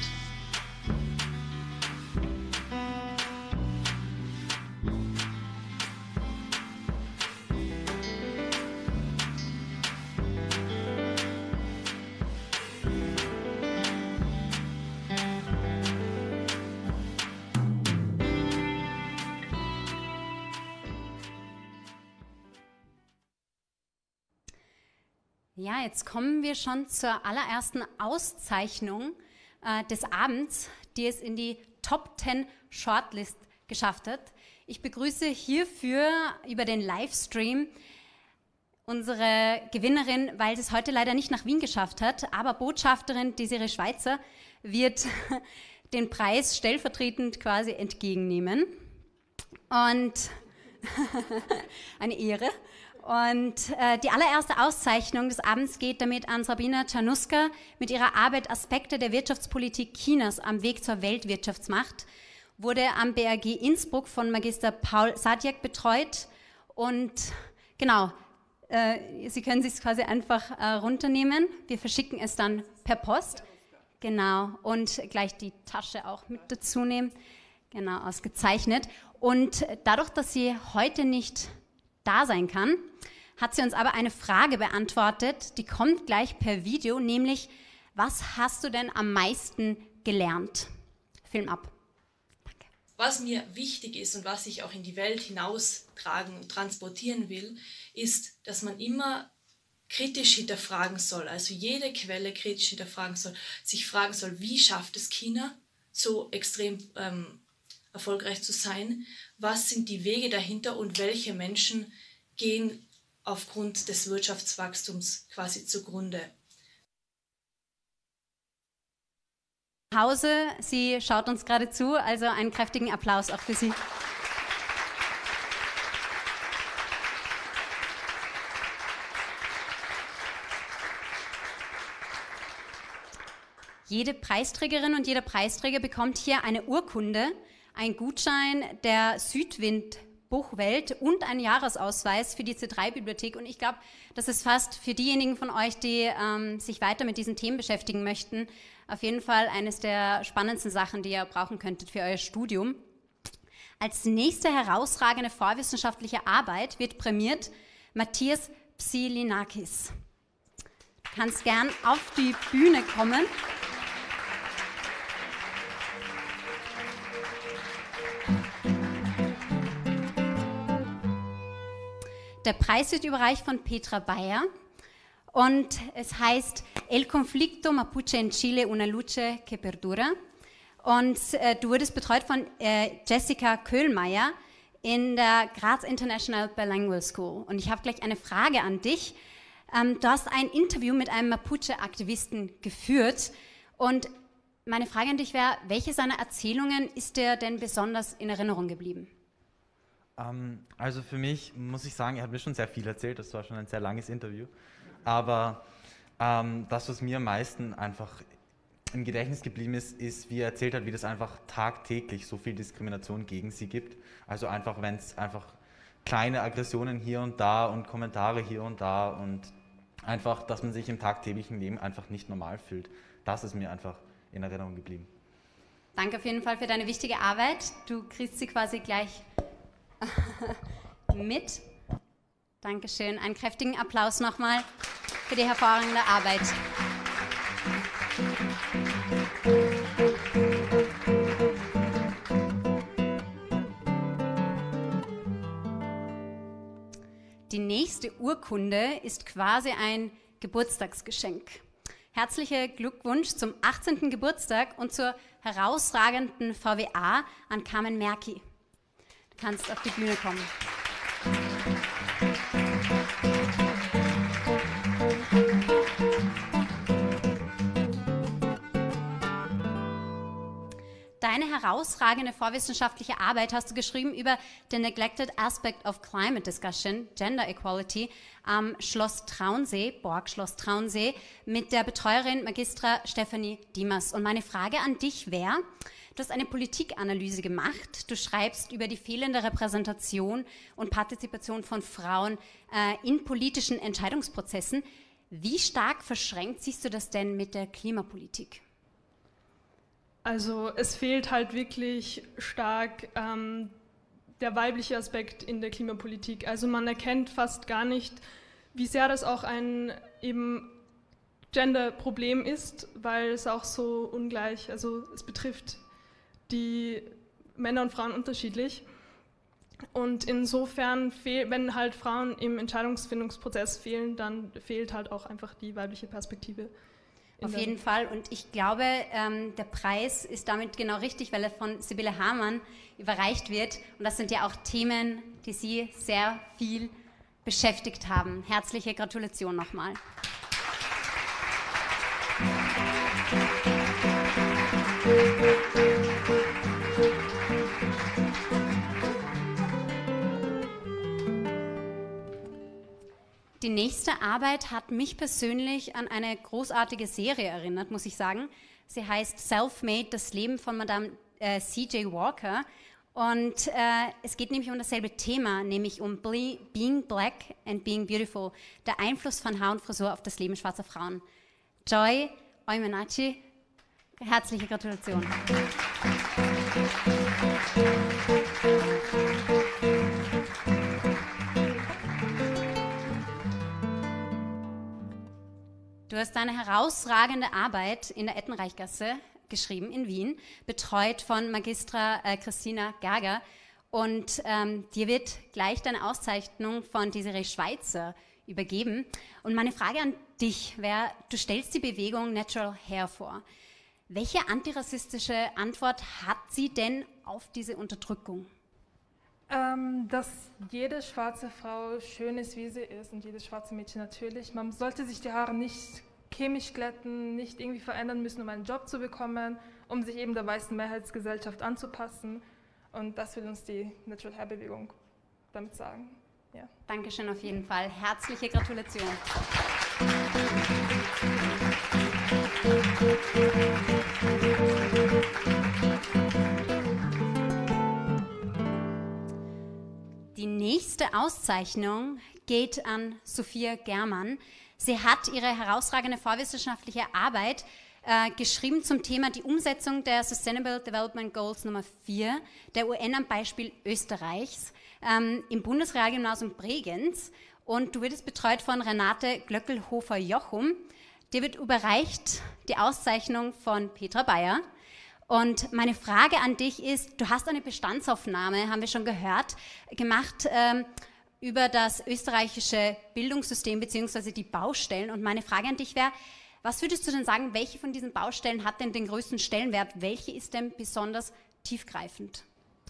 [SPEAKER 2] Ja, jetzt kommen wir schon zur allerersten Auszeichnung äh, des Abends, die es in die Top zehn Shortlist geschafft hat. Ich begrüße hierfür über den Livestream unsere Gewinnerin, weil sie es heute leider nicht nach Wien geschafft hat, aber Botschafterin Desiree Schweizer wird den Preis stellvertretend quasi entgegennehmen. Und eine Ehre. Und äh, die allererste Auszeichnung des Abends geht damit an Sabina Czarnuska mit ihrer Arbeit Aspekte der Wirtschaftspolitik Chinas am Weg zur Weltwirtschaftsmacht, wurde am B R G Innsbruck von Magister Paul Sadjak betreut. Und genau, äh, Sie können es sich quasi einfach äh, runternehmen. Wir verschicken es dann per Post. Genau, und gleich die Tasche auch mit dazu nehmen. Genau, ausgezeichnet. Und dadurch, dass sie heute nicht da sein kann, hat sie uns aber eine Frage beantwortet, die kommt gleich per Video, nämlich, was hast du denn am meisten gelernt? Film ab.
[SPEAKER 9] Danke. Was mir wichtig ist und was ich auch in die Welt hinaustragen und transportieren will, ist, dass man immer kritisch hinterfragen soll, also jede Quelle kritisch hinterfragen soll, sich fragen soll, wie schafft es China, so extrem ähm, erfolgreich zu sein, was sind die Wege dahinter und welche Menschen gehen aufgrund des Wirtschaftswachstums quasi zugrunde.
[SPEAKER 2] Hause, sie schaut uns gerade zu, also einen kräftigen Applaus auch für sie. Jede Preisträgerin und jeder Preisträger bekommt hier eine Urkunde, einen Gutschein der Südwind Buchwelt und einen Jahresausweis für die C drei Bibliothek. Und ich glaube, das ist fast für diejenigen von euch, die ähm, sich weiter mit diesen Themen beschäftigen möchten, auf jeden Fall eines der spannendsten Sachen, die ihr brauchen könntet für euer Studium. Als nächste herausragende vorwissenschaftliche Arbeit wird prämiert Matthias Psilinakis. Du kannst gern auf die Bühne kommen. Der Preis wird überreicht von Petra Bayer und es heißt El conflicto Mapuche en Chile, una lucha que perdura. Und äh, du wurdest betreut von äh, Jessica Köhlmeier in der Graz International Bilingual School. Und ich habe gleich eine Frage an dich. Ähm, du hast ein Interview mit einem Mapuche-Aktivisten geführt. Und meine Frage an dich wäre, welche seiner Erzählungen ist dir denn besonders in Erinnerung geblieben?
[SPEAKER 18] Um, also für mich muss ich sagen, er hat mir schon sehr viel erzählt, das war schon ein sehr langes Interview, aber um, das, was mir am meisten einfach im Gedächtnis geblieben ist, ist, wie er erzählt hat, wie das einfach tagtäglich so viel Diskrimination gegen sie gibt, also einfach, wenn es einfach kleine Aggressionen hier und da und Kommentare hier und da und einfach, dass man sich im tagtäglichen Leben einfach nicht normal fühlt, das ist mir einfach in Erinnerung geblieben.
[SPEAKER 2] Danke auf jeden Fall für deine wichtige Arbeit, du kriegst sie quasi gleich mit. Dankeschön. Einen kräftigen Applaus nochmal für die hervorragende Arbeit. Die nächste Urkunde ist quasi ein Geburtstagsgeschenk. Herzlichen Glückwunsch zum achtzehnten Geburtstag und zur herausragenden V W A an Carmen Merki. Du kannst auf die Bühne kommen. Deine herausragende vorwissenschaftliche Arbeit hast du geschrieben über The Neglected Aspect of Climate Discussion, Gender Equality, am Schloss Traunsee, Borg Schloss Traunsee, mit der Betreuerin Magistra Stefanie Diemers. Und meine Frage an dich wäre, du hast eine Politikanalyse gemacht, du schreibst über die fehlende Repräsentation und Partizipation von Frauen äh, in politischen Entscheidungsprozessen. Wie stark verschränkt siehst du das denn mit der Klimapolitik?
[SPEAKER 11] Also es fehlt halt wirklich stark ähm, der weibliche Aspekt in der Klimapolitik. Also man erkennt fast gar nicht, wie sehr das auch ein eben Gender-Problem ist, weil es auch so ungleich, also es betrifft die Männer und Frauen unterschiedlich. Und insofern, fehl, wenn halt Frauen im Entscheidungsfindungsprozess fehlen, dann fehlt halt auch einfach die weibliche Perspektive.
[SPEAKER 2] Auf jeden Fall. Und ich glaube, ähm, der Preis ist damit genau richtig, weil er von Sibylle Hamann überreicht wird. Und das sind ja auch Themen, die Sie sehr viel beschäftigt haben. Herzliche Gratulation nochmal. Die nächste Arbeit hat mich persönlich an eine großartige Serie erinnert, muss ich sagen. Sie heißt Self-Made, das Leben von Madame äh, C J Walker. Und äh, es geht nämlich um dasselbe Thema, nämlich um Ble- Being Black and Being Beautiful, der Einfluss von Haar und Frisur auf das Leben schwarzer Frauen. Joy Oimenachi, herzliche Gratulation. Du hast eine herausragende Arbeit in der Ettenreichgasse geschrieben in Wien, betreut von Magistra äh, Christina Gager. Und ähm, dir wird gleich deine Auszeichnung von Desiree Schweizer übergeben. Und meine Frage an dich wäre, du stellst die Bewegung Natural Hair vor. Welche antirassistische Antwort hat sie denn auf diese Unterdrückung?
[SPEAKER 11] Ähm, dass jede schwarze Frau schön ist, wie sie ist, und jedes schwarze Mädchen natürlich. Man sollte sich die Haare nicht chemisch glätten, nicht irgendwie verändern müssen, um einen Job zu bekommen, um sich eben der weißen Mehrheitsgesellschaft anzupassen. Und das will uns die Natural Hair Bewegung damit sagen. Ja.
[SPEAKER 2] Dankeschön auf jeden Fall. Herzliche Gratulation. Die nächste Auszeichnung geht an Sophia Germann. Sie hat ihre herausragende vorwissenschaftliche Arbeit äh, geschrieben zum Thema die Umsetzung der Sustainable Development Goals Nummer vier der U N am Beispiel Österreichs ähm, im Bundesrealgymnasium Bregenz. Und du wirst betreut von Renate Glöckelhofer-Jochum. Dir wird überreicht die Auszeichnung von Petra Bayer. Und meine Frage an dich ist, du hast eine Bestandsaufnahme, haben wir schon gehört, gemacht ähm, über das österreichische Bildungssystem bzw. die Baustellen. Und meine Frage an dich wäre, was würdest du denn sagen, welche von diesen Baustellen hat denn den größten Stellenwert? Welche ist denn besonders tiefgreifend?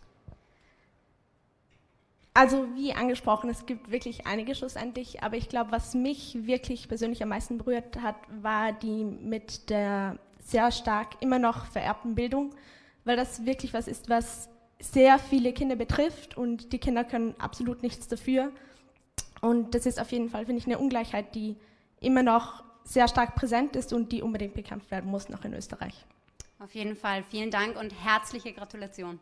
[SPEAKER 19] Also wie angesprochen, es gibt wirklich einige schlussendlich, aber ich glaube, was mich wirklich persönlich am meisten berührt hat, war die mit der sehr stark immer noch vererbten Bildung, weil das wirklich was ist, was sehr viele Kinder betrifft und die Kinder können absolut nichts dafür. Und das ist auf jeden Fall, finde ich, eine Ungleichheit, die immer noch sehr stark präsent ist und die unbedingt bekämpft werden muss, noch in Österreich.
[SPEAKER 2] Auf jeden Fall, vielen Dank und herzliche Gratulation.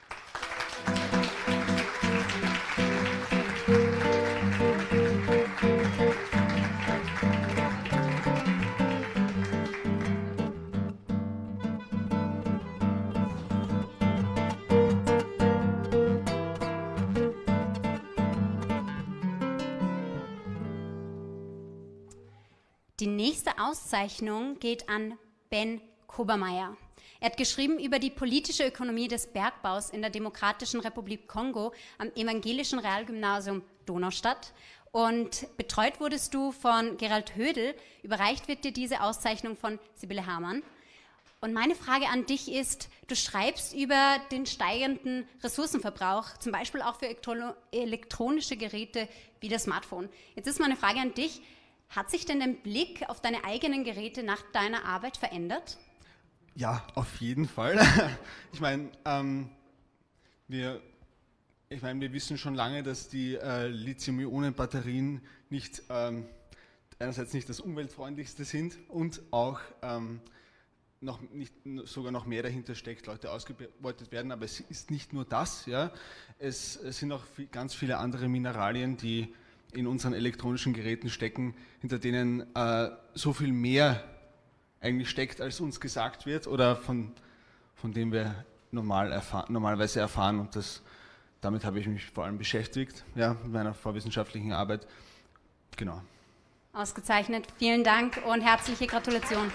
[SPEAKER 2] Die nächste Auszeichnung geht an Ben Kobermeier. Er hat geschrieben über die politische Ökonomie des Bergbaus in der Demokratischen Republik Kongo am Evangelischen Realgymnasium Donaustadt. Und betreut wurdest du von Gerald Hödel. Überreicht wird dir diese Auszeichnung von Sibylle Hamann. Und meine Frage an dich ist, du schreibst über den steigenden Ressourcenverbrauch, zum Beispiel auch für elektronische Geräte wie das Smartphone. Jetzt ist meine Frage an dich, hat sich denn dein Blick auf deine eigenen Geräte nach deiner Arbeit verändert?
[SPEAKER 20] Ja, auf jeden Fall. Ich meine, ähm, wir, ich meine, wir wissen schon lange, dass die äh, Lithium-Ionen-Batterien nicht, ähm, einerseits nicht das umweltfreundlichste sind und auch ähm, noch nicht, sogar noch mehr dahinter steckt, Leute ausgebeutet werden. Aber es ist nicht nur das. Ja. Es, es sind auch viel, ganz viele andere Mineralien, die in unseren elektronischen Geräten stecken, hinter denen äh, so viel mehr eigentlich steckt, als uns gesagt wird oder von, von dem wir normal erfahr normalerweise erfahren. Und das, damit habe ich mich vor allem beschäftigt, ja, mit meiner vorwissenschaftlichen Arbeit. Genau.
[SPEAKER 2] Ausgezeichnet. Vielen Dank und herzliche Gratulation.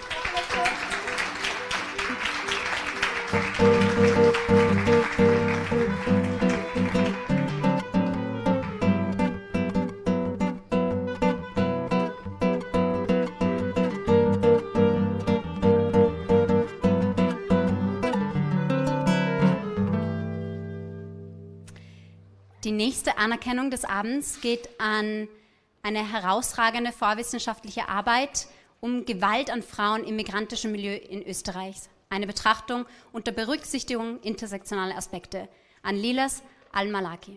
[SPEAKER 2] Die nächste Anerkennung des Abends geht an eine herausragende vorwissenschaftliche Arbeit um Gewalt an Frauen im migrantischen Milieu in Österreich. Eine Betrachtung unter Berücksichtigung intersektionaler Aspekte. An Lilas Al-Malaki.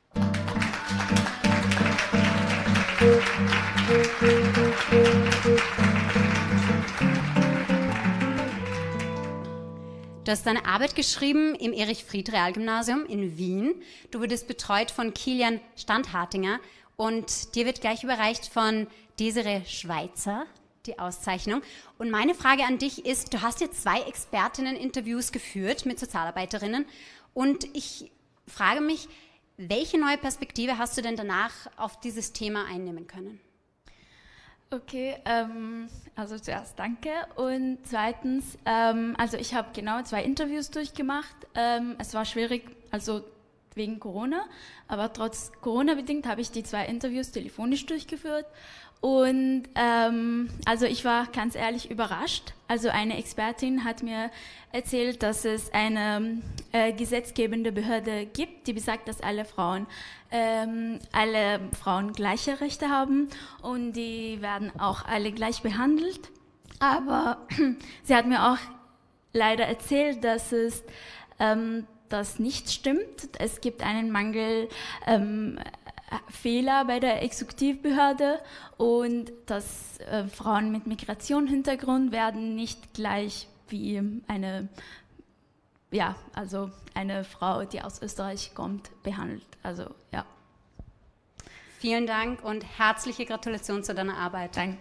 [SPEAKER 2] Du hast deine Arbeit geschrieben im Erich-Fried-Realgymnasium in Wien. Du wurdest betreut von Kilian Standhartinger und dir wird gleich überreicht von Desiree Schweizer die Auszeichnung. Und meine Frage an dich ist, du hast jetzt zwei Expertinnen-Interviews geführt mit Sozialarbeiterinnen und ich frage mich, welche neue Perspektive hast du denn danach auf dieses Thema einnehmen können?
[SPEAKER 21] Okay, ähm, also zuerst danke und zweitens, ähm, also ich habe genau zwei Interviews durchgemacht. Ähm, es war schwierig, also wegen Corona, aber trotz Corona bedingt habe ich die zwei Interviews telefonisch durchgeführt. Und ähm, also ich war ganz ehrlich überrascht. Also eine Expertin hat mir erzählt, dass es eine äh, gesetzgebende Behörde gibt, die besagt, dass alle Frauen ähm, alle Frauen gleiche Rechte haben und die werden auch alle gleich behandelt. Aber sie hat mir auch leider erzählt, dass es ähm, das nicht stimmt. Es gibt einen Mangel ähm, Fehler bei der Exekutivbehörde und dass äh, Frauen mit Migrationshintergrund werden nicht gleich wie eine, ja, also eine Frau, die aus Österreich kommt, behandelt. Also, ja.
[SPEAKER 2] Vielen Dank und herzliche Gratulation zu deiner Arbeit.
[SPEAKER 21] Danke.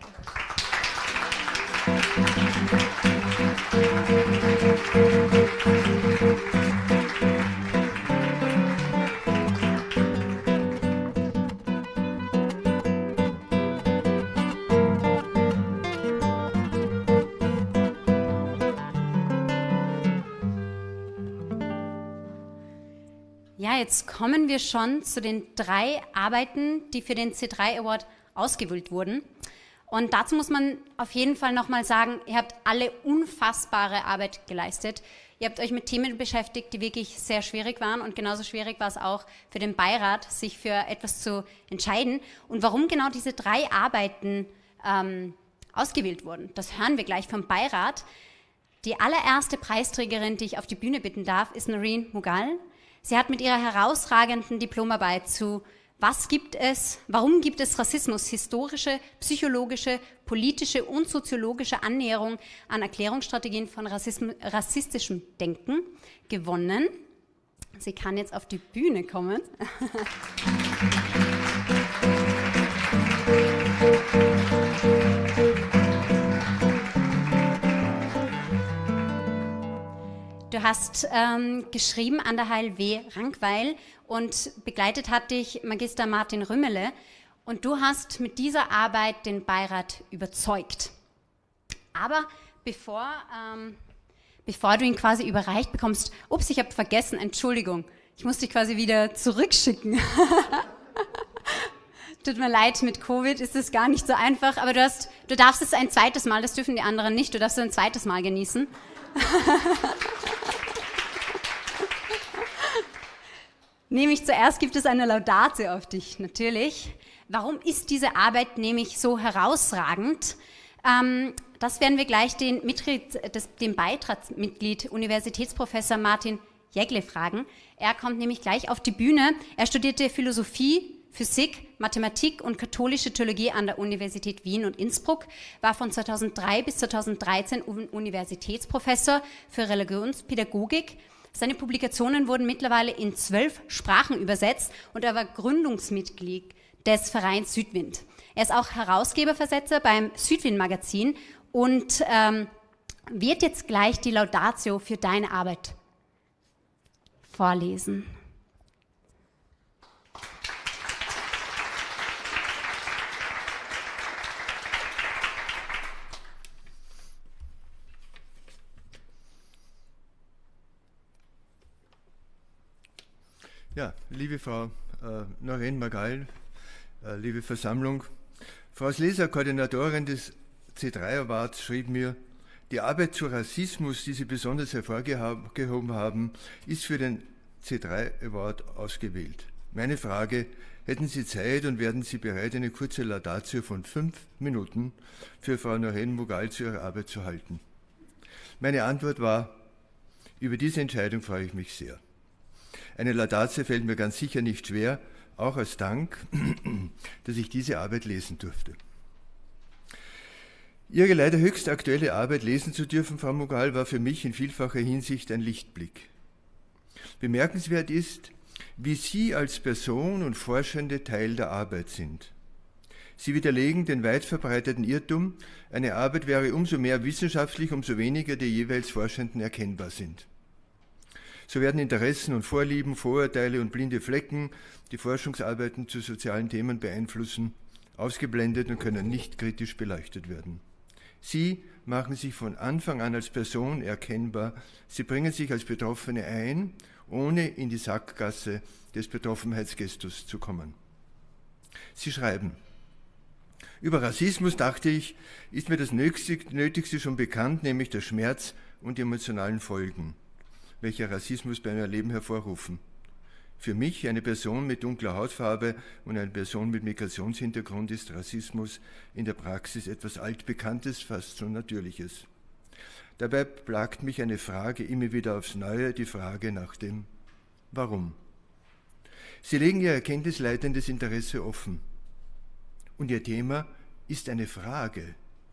[SPEAKER 2] Ja, jetzt kommen wir schon zu den drei Arbeiten, die für den C drei Award ausgewählt wurden. Und dazu muss man auf jeden Fall nochmal sagen, ihr habt alle unfassbare Arbeit geleistet. Ihr habt euch mit Themen beschäftigt, die wirklich sehr schwierig waren und genauso schwierig war es auch für den Beirat, sich für etwas zu entscheiden. Und warum genau diese drei Arbeiten ähm, ausgewählt wurden, das hören wir gleich vom Beirat. Die allererste Preisträgerin, die ich auf die Bühne bitten darf, ist Noreen Mughal. Sie hat mit ihrer herausragenden Diplomarbeit zu Was gibt es, warum gibt es Rassismus, historische, psychologische, politische und soziologische Annäherung an Erklärungsstrategien von Rassism, rassistischem Denken gewonnen. Sie kann jetzt auf die Bühne kommen. Du hast ähm, geschrieben an der H L W Rankweil und begleitet hat dich Magister Martin Rümmele und du hast mit dieser Arbeit den Beirat überzeugt. Aber bevor, ähm, bevor du ihn quasi überreicht bekommst, ups, ich habe vergessen, Entschuldigung, ich muss dich quasi wieder zurückschicken. Tut mir leid, mit Covid ist es gar nicht so einfach, aber du, hast, du darfst es ein zweites Mal, das dürfen die anderen nicht, du darfst es ein zweites Mal genießen. Nämlich zuerst gibt es eine Laudatio auf dich, natürlich. Warum ist diese Arbeit nämlich so herausragend? Ähm, das werden wir gleich den, Mitglied, des, den Beiratsmitglied, Universitätsprofessor Martin Jägle fragen. Er kommt nämlich gleich auf die Bühne. Er studierte Philosophie, Physik, Mathematik und katholische Theologie an der Universität Wien und Innsbruck, war von zweitausenddrei bis zweitausenddreizehn Universitätsprofessor für Religionspädagogik. Seine Publikationen wurden mittlerweile in zwölf Sprachen übersetzt und er war Gründungsmitglied des Vereins Südwind. Er ist auch Herausgeberversetzer beim Südwind-Magazin und ähm, wird jetzt gleich die Laudatio für deine Arbeit vorlesen.
[SPEAKER 22] Ja, liebe Frau äh, Noreen Mughal, äh, liebe Versammlung, Frau Sleser, Koordinatorin des C drei Awards, schrieb mir, die Arbeit zu Rassismus, die Sie besonders hervorgehoben haben, ist für den C drei Award ausgewählt. Meine Frage, hätten Sie Zeit und wären Sie bereit, eine kurze Laudatio von fünf Minuten für Frau Noreen Mughal zu ihrer Arbeit zu halten? Meine Antwort war, über diese Entscheidung freue ich mich sehr. Eine Laudatio fällt mir ganz sicher nicht schwer, auch als Dank, dass ich diese Arbeit lesen durfte. Ihre leider höchst aktuelle Arbeit lesen zu dürfen, Frau Mughal, war für mich in vielfacher Hinsicht ein Lichtblick. Bemerkenswert ist, wie Sie als Person und Forschende Teil der Arbeit sind. Sie widerlegen den weit verbreiteten Irrtum, eine Arbeit wäre umso mehr wissenschaftlich, umso weniger die jeweils Forschenden erkennbar sind. So werden Interessen und Vorlieben, Vorurteile und blinde Flecken, die Forschungsarbeiten zu sozialen Themen beeinflussen, ausgeblendet und können nicht kritisch beleuchtet werden. Sie machen sich von Anfang an als Person erkennbar, sie bringen sich als Betroffene ein, ohne in die Sackgasse des Betroffenheitsgestus zu kommen. Sie schreiben: Über Rassismus, dachte ich, ist mir das Nötigste schon bekannt, nämlich der Schmerz und die emotionalen Folgen, welche Rassismus bei meinem Leben hervorrufen. Für mich, eine Person mit dunkler Hautfarbe und eine Person mit Migrationshintergrund, ist Rassismus in der Praxis etwas Altbekanntes, fast schon Natürliches. Dabei plagt mich eine Frage immer wieder aufs Neue, die Frage nach dem Warum. Sie legen ihr erkenntnisleitendes Interesse offen. Und ihr Thema ist eine Frage.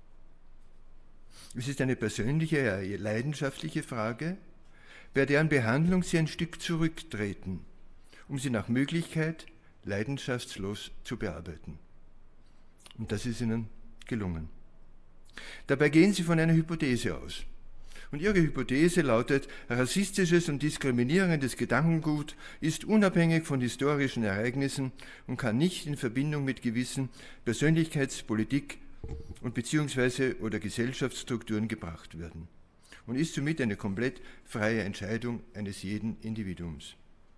[SPEAKER 22] Es ist eine persönliche, ja, leidenschaftliche Frage, bei deren Behandlung sie ein Stück zurücktreten, um sie nach Möglichkeit leidenschaftslos zu bearbeiten. Und das ist ihnen gelungen. Dabei gehen sie von einer Hypothese aus. Und ihre Hypothese lautet: Rassistisches und diskriminierendes Gedankengut ist unabhängig von historischen Ereignissen und kann nicht in Verbindung mit gewissen Persönlichkeits-, Politik- und beziehungsweise oder Gesellschaftsstrukturen gebracht werden und ist somit eine komplett freie Entscheidung eines jeden Individuums.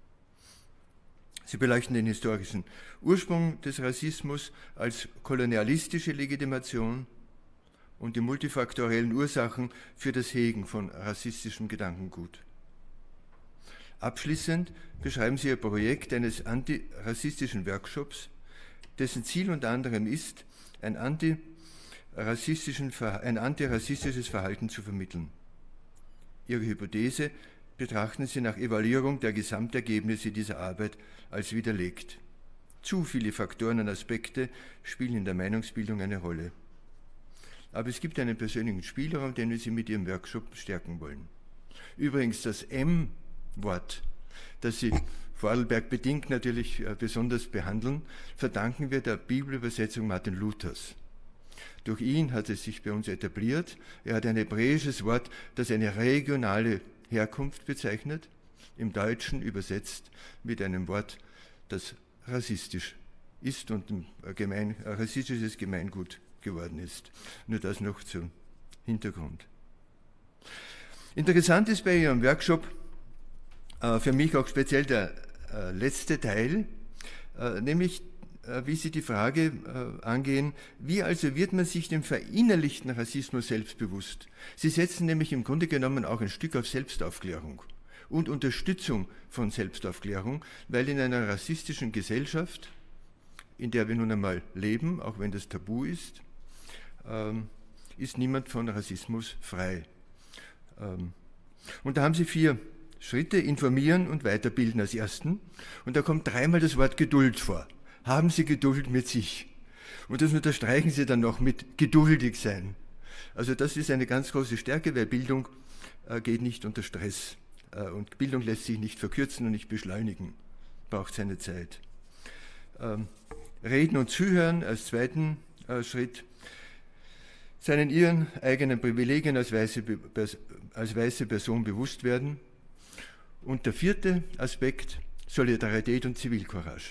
[SPEAKER 22] Sie beleuchten den historischen Ursprung des Rassismus als kolonialistische Legitimation und die multifaktoriellen Ursachen für das Hegen von rassistischem Gedankengut. Abschließend beschreiben Sie Ihr Projekt eines antirassistischen Workshops, dessen Ziel unter anderem ist, ein, antirassistischen, ein antirassistisches Verhalten zu vermitteln. Ihre Hypothese betrachten Sie nach Evaluierung der Gesamtergebnisse dieser Arbeit als widerlegt. Zu viele Faktoren und Aspekte spielen in der Meinungsbildung eine Rolle. Aber es gibt einen persönlichen Spielraum, den wir Sie mit Ihrem Workshop stärken wollen. Übrigens das M-Wort, das Sie Vorarlberg bedingt natürlich besonders behandeln, verdanken wir der Bibelübersetzung Martin Luthers. Durch ihn hat es sich bei uns etabliert. Er hat ein hebräisches Wort, das eine regionale Herkunft bezeichnet, im Deutschen übersetzt mit einem Wort, das rassistisch ist und ein gemein, ein rassistisches Gemeingut geworden ist. Nur das noch zum Hintergrund. Interessant ist bei Ihrem Workshop äh, für mich auch speziell der äh, letzte Teil, äh, nämlich äh, wie Sie die Frage äh, angehen, wie also wird man sich dem verinnerlichten Rassismus selbstbewusst? Sie setzen nämlich im Grunde genommen auch ein Stück auf Selbstaufklärung und Unterstützung von Selbstaufklärung, weil in einer rassistischen Gesellschaft, in der wir nun einmal leben, auch wenn das tabu ist, ähm, ist niemand von Rassismus frei. Ähm, und da haben Sie vier Schritte: informieren und weiterbilden als ersten. Und da kommt dreimal das Wort Geduld vor. Haben Sie Geduld mit sich. Und das unterstreichen Sie dann noch mit geduldig sein. Also das ist eine ganz große Stärke, weil Bildung äh, geht nicht unter Stress. Äh, und Bildung lässt sich nicht verkürzen und nicht beschleunigen. Braucht seine Zeit. Ähm, reden und zuhören als zweiten äh, Schritt. Seinen ihren eigenen Privilegien als weiße, als weiße Person bewusst werden. Und der vierte Aspekt, Solidarität und Zivilcourage.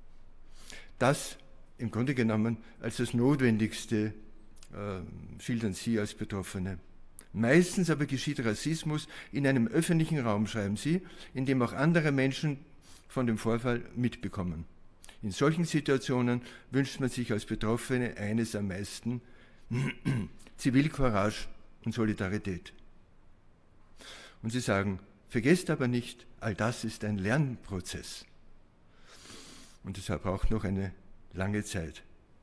[SPEAKER 22] Das im Grunde genommen als das Notwendigste äh, schildern Sie als Betroffene. Meistens aber geschieht Rassismus in einem öffentlichen Raum, schreiben Sie, in dem auch andere Menschen von dem Vorfall mitbekommen. In solchen Situationen wünscht man sich als Betroffene eines am meisten: Zivilcourage und Solidarität. Und Sie sagen, vergesst aber nicht, all das ist ein Lernprozess. Und deshalb braucht noch eine lange Zeit.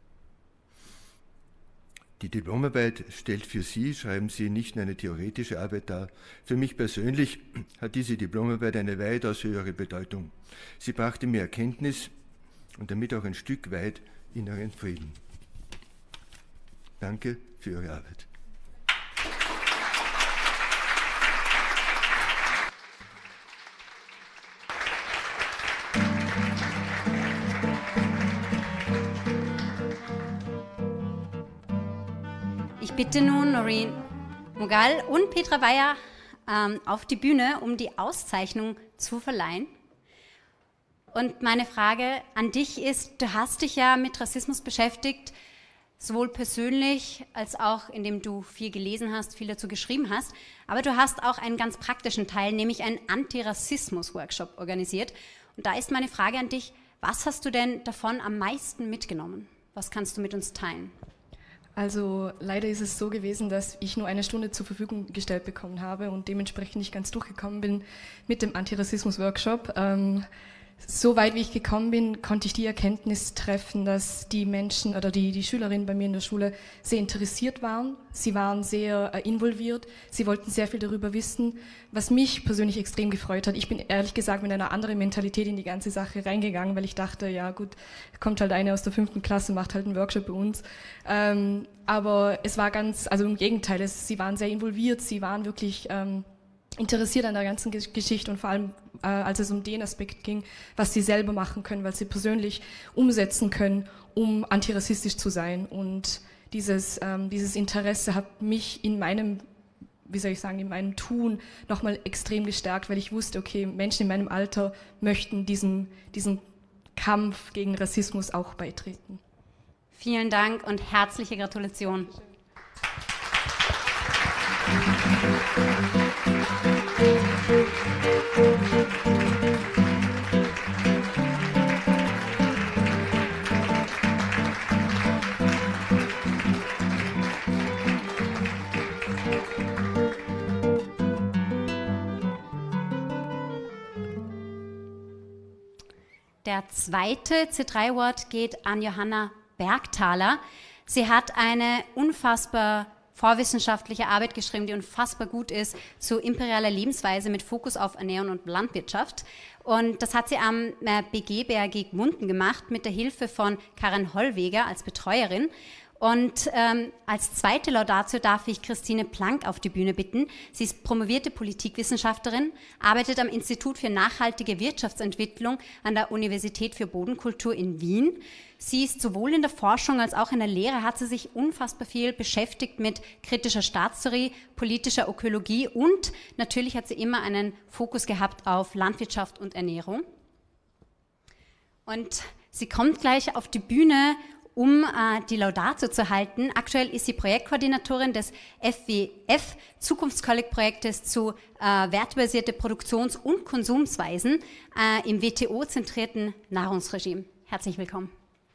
[SPEAKER 22] Die Diplomarbeit stellt für Sie, schreiben Sie, nicht nur eine theoretische Arbeit dar. Für mich persönlich hat diese Diplomarbeit eine weitaus höhere Bedeutung. Sie brachte mir Erkenntnis und damit auch ein Stück weit inneren Frieden. Danke für Ihre Arbeit.
[SPEAKER 2] Ich bitte nun Noreen Mughal und Petra Weyer ähm, auf die Bühne, um die Auszeichnung zu verleihen. Und meine Frage an dich ist, du hast dich ja mit Rassismus beschäftigt, sowohl persönlich als auch indem du viel gelesen hast, viel dazu geschrieben hast. Aber du hast auch einen ganz praktischen Teil, nämlich einen Antirassismus-Workshop organisiert. Und da ist meine Frage an dich, was hast du denn davon am meisten mitgenommen? Was kannst du mit uns teilen?
[SPEAKER 1] Also leider ist es so gewesen, dass ich nur eine Stunde zur Verfügung gestellt bekommen habe und dementsprechend nicht ganz durchgekommen bin mit dem Antirassismus-Workshop. Ähm, So weit wie ich gekommen bin, konnte ich die Erkenntnis treffen, dass die Menschen oder die, die Schülerinnen bei mir in der Schule sehr interessiert waren. Sie waren sehr äh, involviert, sie wollten sehr viel darüber wissen, was mich persönlich extrem gefreut hat. Ich bin ehrlich gesagt mit einer anderen Mentalität in die ganze Sache reingegangen, weil ich dachte, ja gut, kommt halt eine aus der fünften Klasse, macht halt einen Workshop bei uns. Ähm, aber es war ganz, also im Gegenteil, es, sie waren sehr involviert, sie waren wirklich ähm, interessiert an der ganzen Geschichte und vor allem, äh, als es um den Aspekt ging, was sie selber machen können, was sie persönlich umsetzen können, um antirassistisch zu sein. Und dieses, ähm, dieses Interesse hat mich in meinem, wie soll ich sagen, in meinem Tun nochmal extrem gestärkt, weil ich wusste, okay, Menschen in meinem Alter möchten diesem, diesem Kampf gegen Rassismus auch beitreten.
[SPEAKER 2] Vielen Dank und herzliche Gratulation. Der zweite C drei Award geht an Johanna Bergthaler. Sie hat eine unfassbar vorwissenschaftliche Arbeit geschrieben, die unfassbar gut ist zu imperialer Lebensweise mit Fokus auf Ernährung und Landwirtschaft. Und das hat sie am B G B R G Gmunden gemacht mit der Hilfe von Karin Hollweger als Betreuerin. Und ähm, als zweite Laudatio darf ich Christine Plank auf die Bühne bitten. Sie ist promovierte Politikwissenschaftlerin, arbeitet am Institut für nachhaltige Wirtschaftsentwicklung an der Universität für Bodenkultur in Wien. Sie ist sowohl in der Forschung als auch in der Lehre, hat sie sich unfassbar viel beschäftigt mit kritischer Staatstheorie, politischer Ökologie und natürlich hat sie immer einen Fokus gehabt auf Landwirtschaft und Ernährung. Und sie kommt gleich auf die Bühne, um äh, die Laudatio zu halten. Aktuell ist sie Projektkoordinatorin des F W F Zukunftskolleg-Projektes zu äh, wertebasierte Produktions- und Konsumsweisen äh, im W T O-zentrierten Nahrungsregime. Herzlich willkommen.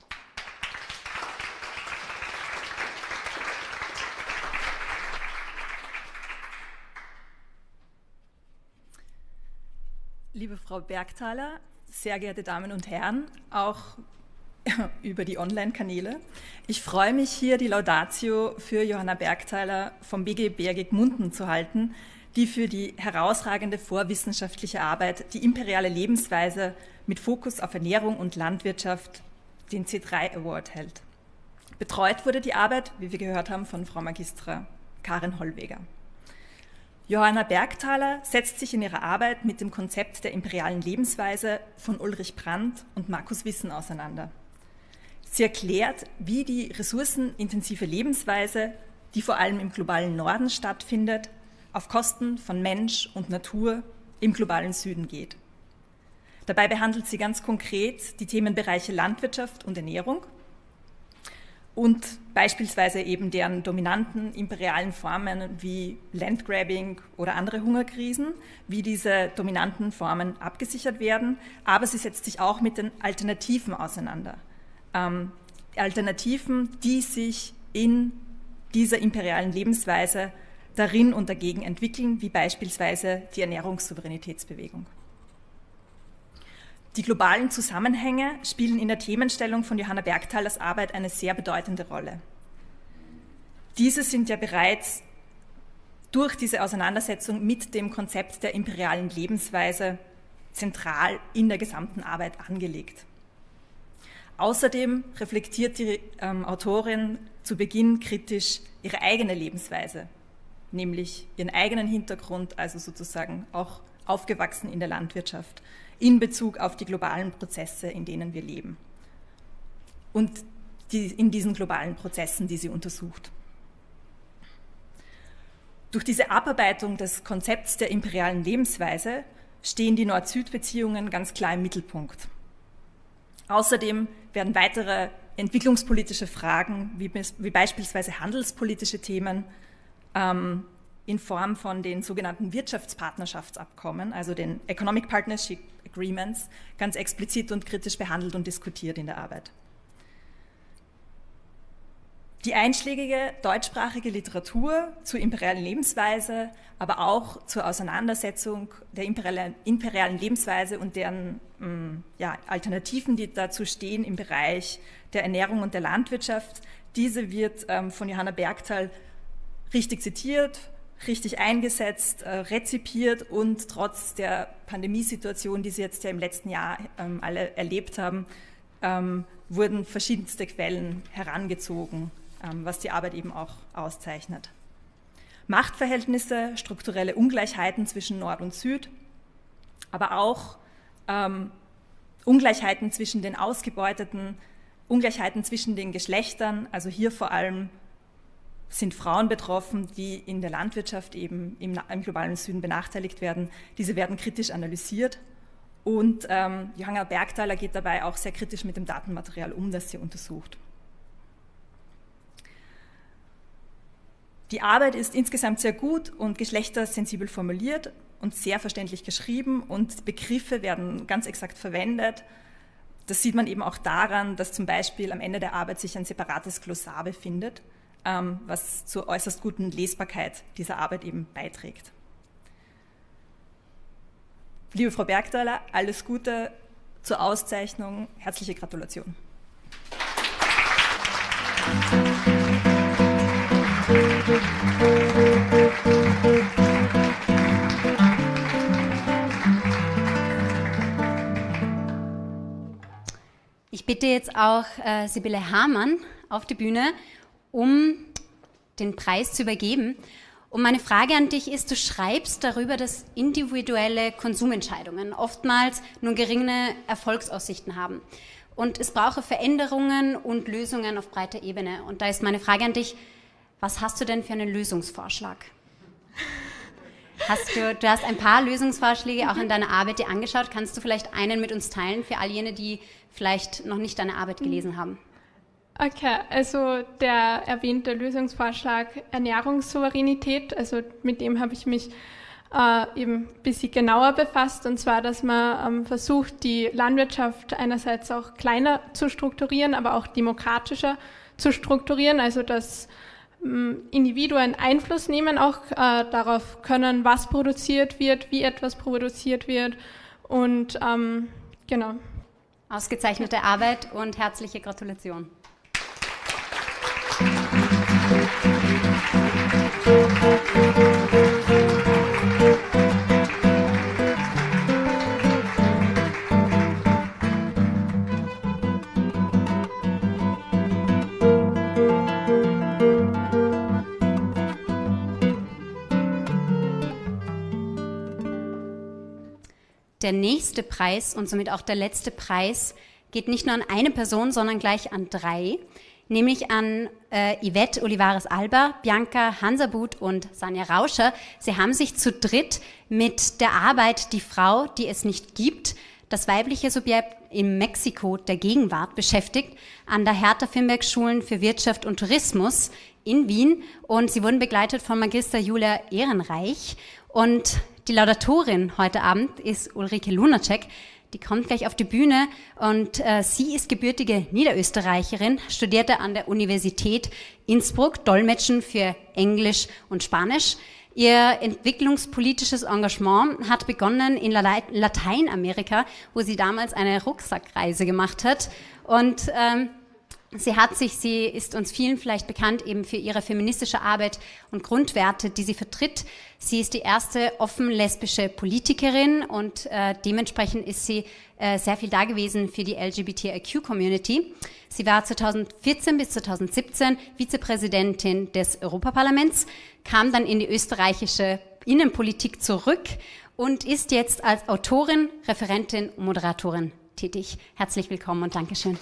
[SPEAKER 5] Liebe Frau Bergthaler, sehr geehrte Damen und Herren, auch über die Online-Kanäle. Ich freue mich, hier die Laudatio für Johanna Bergthaler vom B G B R G Gmunden zu halten, die für die herausragende vorwissenschaftliche Arbeit Die imperiale Lebensweise mit Fokus auf Ernährung und Landwirtschaft den C drei Award hält. Betreut wurde die Arbeit, wie wir gehört haben, von Frau Magistra Karin Hollweger. Johanna Bergthaler setzt sich in ihrer Arbeit mit dem Konzept der imperialen Lebensweise von Ulrich Brandt und Markus Wissen auseinander. Sie erklärt, wie die ressourcenintensive Lebensweise, die vor allem im globalen Norden stattfindet, auf Kosten von Mensch und Natur im globalen Süden geht. Dabei behandelt sie ganz konkret die Themenbereiche Landwirtschaft und Ernährung und beispielsweise eben deren dominanten imperialen Formen wie Landgrabbing oder andere Hungerkrisen, wie diese dominanten Formen abgesichert werden, aber sie setzt sich auch mit den Alternativen auseinander. Ähm, Alternativen, die sich in dieser imperialen Lebensweise darin und dagegen entwickeln, wie beispielsweise die Ernährungssouveränitätsbewegung. Die globalen Zusammenhänge spielen in der Themenstellung von Johanna Bergthalers Arbeit eine sehr bedeutende Rolle. Diese sind ja bereits durch diese Auseinandersetzung mit dem Konzept der imperialen Lebensweise zentral in der gesamten Arbeit angelegt. Außerdem reflektiert die ähm, Autorin zu Beginn kritisch ihre eigene Lebensweise, nämlich ihren eigenen Hintergrund, also sozusagen auch aufgewachsen in der Landwirtschaft, in Bezug auf die globalen Prozesse, in denen wir leben und die, in diesen globalen Prozessen, die sie untersucht. Durch diese Abarbeitung des Konzepts der imperialen Lebensweise stehen die Nord-Süd-Beziehungen ganz klar im Mittelpunkt.
[SPEAKER 3] Außerdem werden weitere entwicklungspolitische Fragen, wie, wie beispielsweise handelspolitische Themen, ähm, in Form von den sogenannten Wirtschaftspartnerschaftsabkommen, also den Economic Partnership Agreements, ganz explizit und kritisch behandelt und diskutiert in der Arbeit. Die einschlägige deutschsprachige Literatur zur imperialen Lebensweise, aber auch zur Auseinandersetzung der imperialen Lebensweise und deren mh, ja, Alternativen, die dazu stehen im Bereich der Ernährung und der Landwirtschaft, diese wird ähm, von Johanna Bergthal richtig zitiert, richtig eingesetzt, äh, rezipiert und trotz der Pandemiesituation, die Sie jetzt ja im letzten Jahr ähm, alle erlebt haben, ähm, wurden verschiedenste Quellen herangezogen, ähm, was die Arbeit eben auch auszeichnet. Machtverhältnisse, strukturelle Ungleichheiten zwischen Nord und Süd, aber auch ähm, Ungleichheiten zwischen den Ausgebeuteten, Ungleichheiten zwischen den Geschlechtern, also hier vor allem sind Frauen betroffen, die in der Landwirtschaft eben im, im globalen Süden benachteiligt werden. Diese werden kritisch analysiert und ähm, Johanna Bergthaler geht dabei auch sehr kritisch mit dem Datenmaterial um, das sie untersucht. Die Arbeit ist insgesamt sehr gut und geschlechtersensibel formuliert und sehr verständlich geschrieben und Begriffe werden ganz exakt verwendet. Das sieht man eben auch daran, dass zum Beispiel am Ende der Arbeit sich ein separates Glossar befindet, was zur äußerst guten Lesbarkeit dieser Arbeit eben beiträgt. Liebe Frau Bergthaler, alles Gute zur Auszeichnung. Herzliche Gratulation.
[SPEAKER 2] Ich bitte jetzt auch äh, Sibylle Hamann auf die Bühne, um den Preis zu übergeben. Und meine Frage an dich ist, du schreibst darüber, dass individuelle Konsumentscheidungen oftmals nur geringe Erfolgsaussichten haben. Und es brauche Veränderungen und Lösungen auf breiter Ebene. Und da ist meine Frage an dich, was hast du denn für einen Lösungsvorschlag? Hast du, du hast ein paar Lösungsvorschläge auch in deiner Arbeit dir angeschaut. Kannst du vielleicht einen mit uns teilen für all jene, die vielleicht noch nicht deine Arbeit gelesen haben?
[SPEAKER 10] Okay, also der erwähnte Lösungsvorschlag Ernährungssouveränität, also mit dem habe ich mich äh, eben ein bisschen genauer befasst, und zwar, dass man ähm, versucht, die Landwirtschaft einerseits auch kleiner zu strukturieren, aber auch demokratischer zu strukturieren, also dass ähm, Individuen Einfluss nehmen auch äh, darauf können, was produziert wird, wie etwas produziert wird und ähm, genau.
[SPEAKER 2] Ausgezeichnete Arbeit und herzliche Gratulation. Der nächste Preis und somit auch der letzte Preis geht nicht nur an eine Person, sondern gleich an drei, nämlich an äh, Yvette Olivares-Alba, Bianca Hansabut und Sanja Rauscher. Sie haben sich zu dritt mit der Arbeit Die Frau, die es nicht gibt, das weibliche Subjekt in Mexiko der Gegenwart beschäftigt, an der Hertha-Firnberg-Schulen für Wirtschaft und Tourismus in Wien. Und sie wurden begleitet von Magister Julia Ehrenreich. Und die Laudatorin heute Abend ist Ulrike Lunacek. Die kommt gleich auf die Bühne und äh, sie ist gebürtige Niederösterreicherin, studierte an der Universität Innsbruck Dolmetschen für Englisch und Spanisch. Ihr entwicklungspolitisches Engagement hat begonnen in Lateinamerika, wo sie damals eine Rucksackreise gemacht hat. Und ähm, sie hat sich, sie ist uns vielen vielleicht bekannt eben für ihre feministische Arbeit und Grundwerte, die sie vertritt. Sie ist die erste offen lesbische Politikerin und äh, dementsprechend ist sie äh, sehr viel da gewesen für die L G B T I Q-Community. Sie war zweitausendvierzehn bis zweitausendsiebzehn Vizepräsidentin des Europaparlaments, kam dann in die österreichische Innenpolitik zurück und ist jetzt als Autorin, Referentin und Moderatorin tätig. Herzlich willkommen und Dankeschön.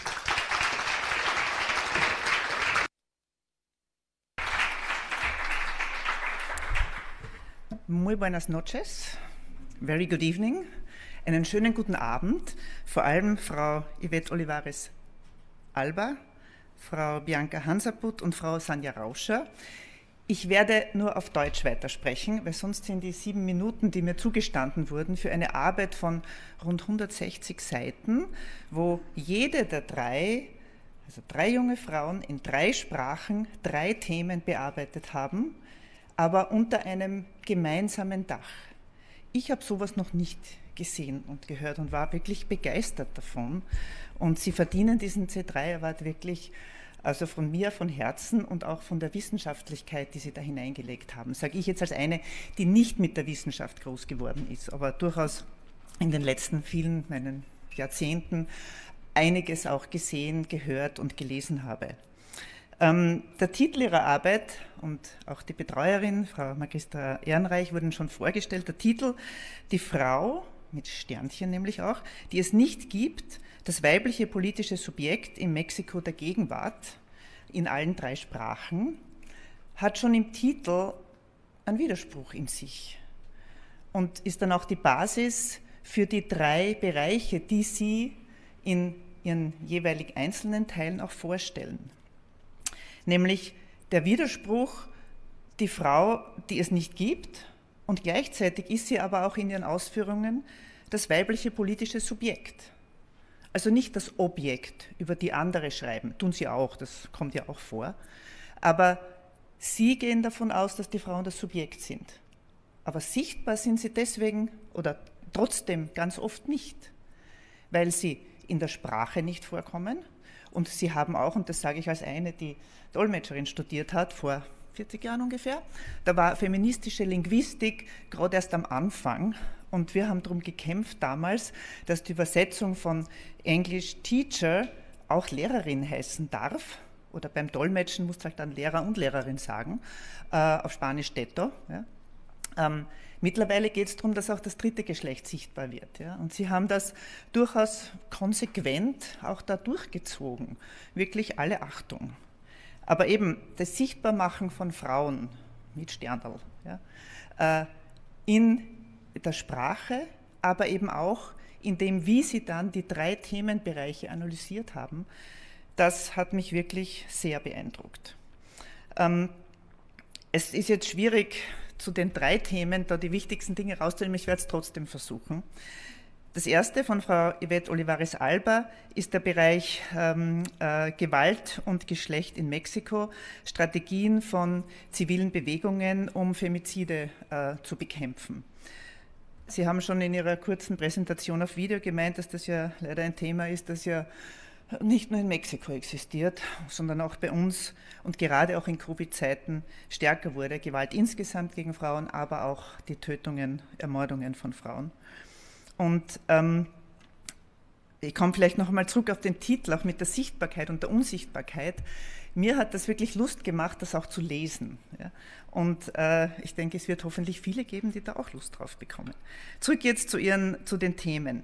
[SPEAKER 4] Muy buenas noches, very good evening, Einen schönen guten Abend, vor allem Frau Yvette Olivares Alba, Frau Bianca Hansaput und Frau Sanja Rauscher. Ich werde nur auf Deutsch weitersprechen, weil sonst sind die sieben Minuten, die mir zugestanden wurden, für eine Arbeit von rund hundertsechzig Seiten, wo jede der drei, also drei junge Frauen in drei Sprachen, drei Themen bearbeitet haben, aber unter einem gemeinsamen Dach. Ich habe sowas noch nicht gesehen und gehört und war wirklich begeistert davon. Und sie verdienen diesen C drei Award wirklich, also von mir, von Herzen und auch von der Wissenschaftlichkeit, die sie da hineingelegt haben. Sage ich jetzt als eine, die nicht mit der Wissenschaft groß geworden ist, aber durchaus in den letzten vielen, meinen Jahrzehnten einiges auch gesehen, gehört und gelesen habe. Ähm, der Titel ihrer Arbeit und auch die Betreuerin, Frau Magistra Ehrenreich, wurden schon vorgestellt. Der Titel, die Frau, mit Sternchen nämlich auch, die es nicht gibt, das weibliche politische Subjekt im Mexiko der Gegenwart, in allen drei Sprachen, hat schon im Titel einen Widerspruch in sich und ist dann auch die Basis für die drei Bereiche, die sie in ihren jeweilig einzelnen Teilen auch vorstellen. Nämlich der Widerspruch, die Frau, die es nicht gibt, und gleichzeitig ist sie aber auch in ihren Ausführungen das weibliche politische Subjekt. Also nicht das Objekt, über die andere schreiben, tun sie auch, das kommt ja auch vor, aber sie gehen davon aus, dass die Frauen das Subjekt sind. Aber sichtbar sind sie deswegen oder trotzdem ganz oft nicht, weil sie in der Sprache nicht vorkommen und sie haben auch, und das sage ich als eine, die Dolmetscherin studiert hat, vor vierzig Jahren ungefähr, da war feministische Linguistik gerade erst am Anfang. Und wir haben darum gekämpft damals, dass die Übersetzung von English Teacher auch Lehrerin heißen darf. Oder beim Dolmetschen muss halt dann Lehrer und Lehrerin sagen, äh, auf Spanisch Teto. Ja. Ähm, mittlerweile geht es darum, dass auch das dritte Geschlecht sichtbar wird. Ja. Und sie haben das durchaus konsequent auch da durchgezogen. Wirklich alle Achtung. Aber eben das Sichtbarmachen von Frauen mit Sternerl ja, äh, in der Sprache, aber eben auch in dem, wie sie dann die drei Themenbereiche analysiert haben, das hat mich wirklich sehr beeindruckt. Ähm, es ist jetzt schwierig, zu den drei Themen da die wichtigsten Dinge rauszunehmen, ich werde es trotzdem versuchen. Das erste von Frau Yvette Olivares Alba ist der Bereich ähm, äh, Gewalt und Geschlecht in Mexiko, Strategien von zivilen Bewegungen, um Femizide äh, zu bekämpfen. Sie haben schon in Ihrer kurzen Präsentation auf Video gemeint, dass das ja leider ein Thema ist, das ja nicht nur in Mexiko existiert, sondern auch bei uns und gerade auch in Covid-Zeiten stärker wurde. Gewalt insgesamt gegen Frauen, aber auch die Tötungen, Ermordungen von Frauen. Und ähm, ich komme vielleicht noch einmal zurück auf den Titel, auch mit der Sichtbarkeit und der Unsichtbarkeit. Mir hat das wirklich Lust gemacht, das auch zu lesen. Ja. Und äh, ich denke, es wird hoffentlich viele geben, die da auch Lust drauf bekommen. Zurück jetzt zu, Ihren, zu den Themen.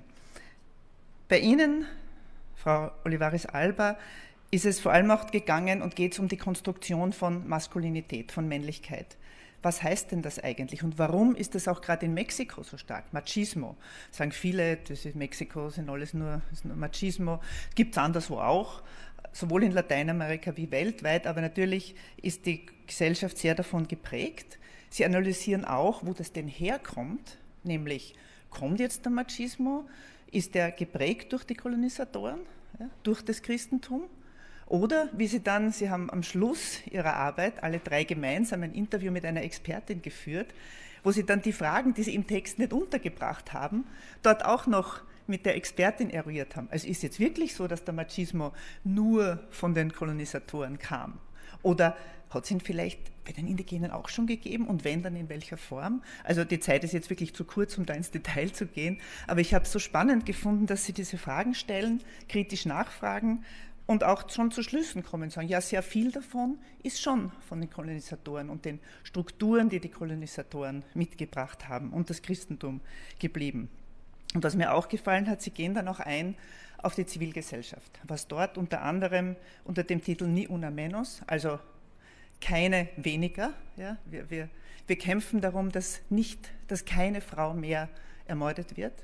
[SPEAKER 4] Bei Ihnen, Frau Olivares Alba, ist es vor allem auch gegangen und geht es um die Konstruktion von Maskulinität, von Männlichkeit. Was heißt denn das eigentlich und warum ist das auch gerade in Mexiko so stark? Machismo, sagen viele, das ist Mexiko, sind alles nur, ist nur Machismo. Gibt es anderswo auch, sowohl in Lateinamerika wie weltweit, aber natürlich ist die Gesellschaft sehr davon geprägt. Sie analysieren auch, wo das denn herkommt, nämlich kommt jetzt der Machismo, ist der geprägt durch die Kolonisatoren, ja, durch das Christentum? Oder wie Sie dann, Sie haben am Schluss Ihrer Arbeit alle drei gemeinsam ein Interview mit einer Expertin geführt, wo Sie dann die Fragen, die Sie im Text nicht untergebracht haben, dort auch noch mit der Expertin eruiert haben. Also ist jetzt wirklich so, dass der Machismo nur von den Kolonisatoren kam? Oder hat es ihn vielleicht bei den Indigenen auch schon gegeben und wenn, dann in welcher Form? Also die Zeit ist jetzt wirklich zu kurz, um da ins Detail zu gehen, aber ich habe es so spannend gefunden, dass Sie diese Fragen stellen, kritisch nachfragen und auch schon zu Schlüssen kommen und sagen, ja, sehr viel davon ist schon von den Kolonisatoren und den Strukturen, die die Kolonisatoren mitgebracht haben und das Christentum geblieben. Und was mir auch gefallen hat, Sie gehen dann auch ein auf die Zivilgesellschaft, was dort unter anderem unter dem Titel Ni una menos, also keine weniger, ja, wir, wir, wir kämpfen darum, dass, nicht, dass keine Frau mehr ermordet wird,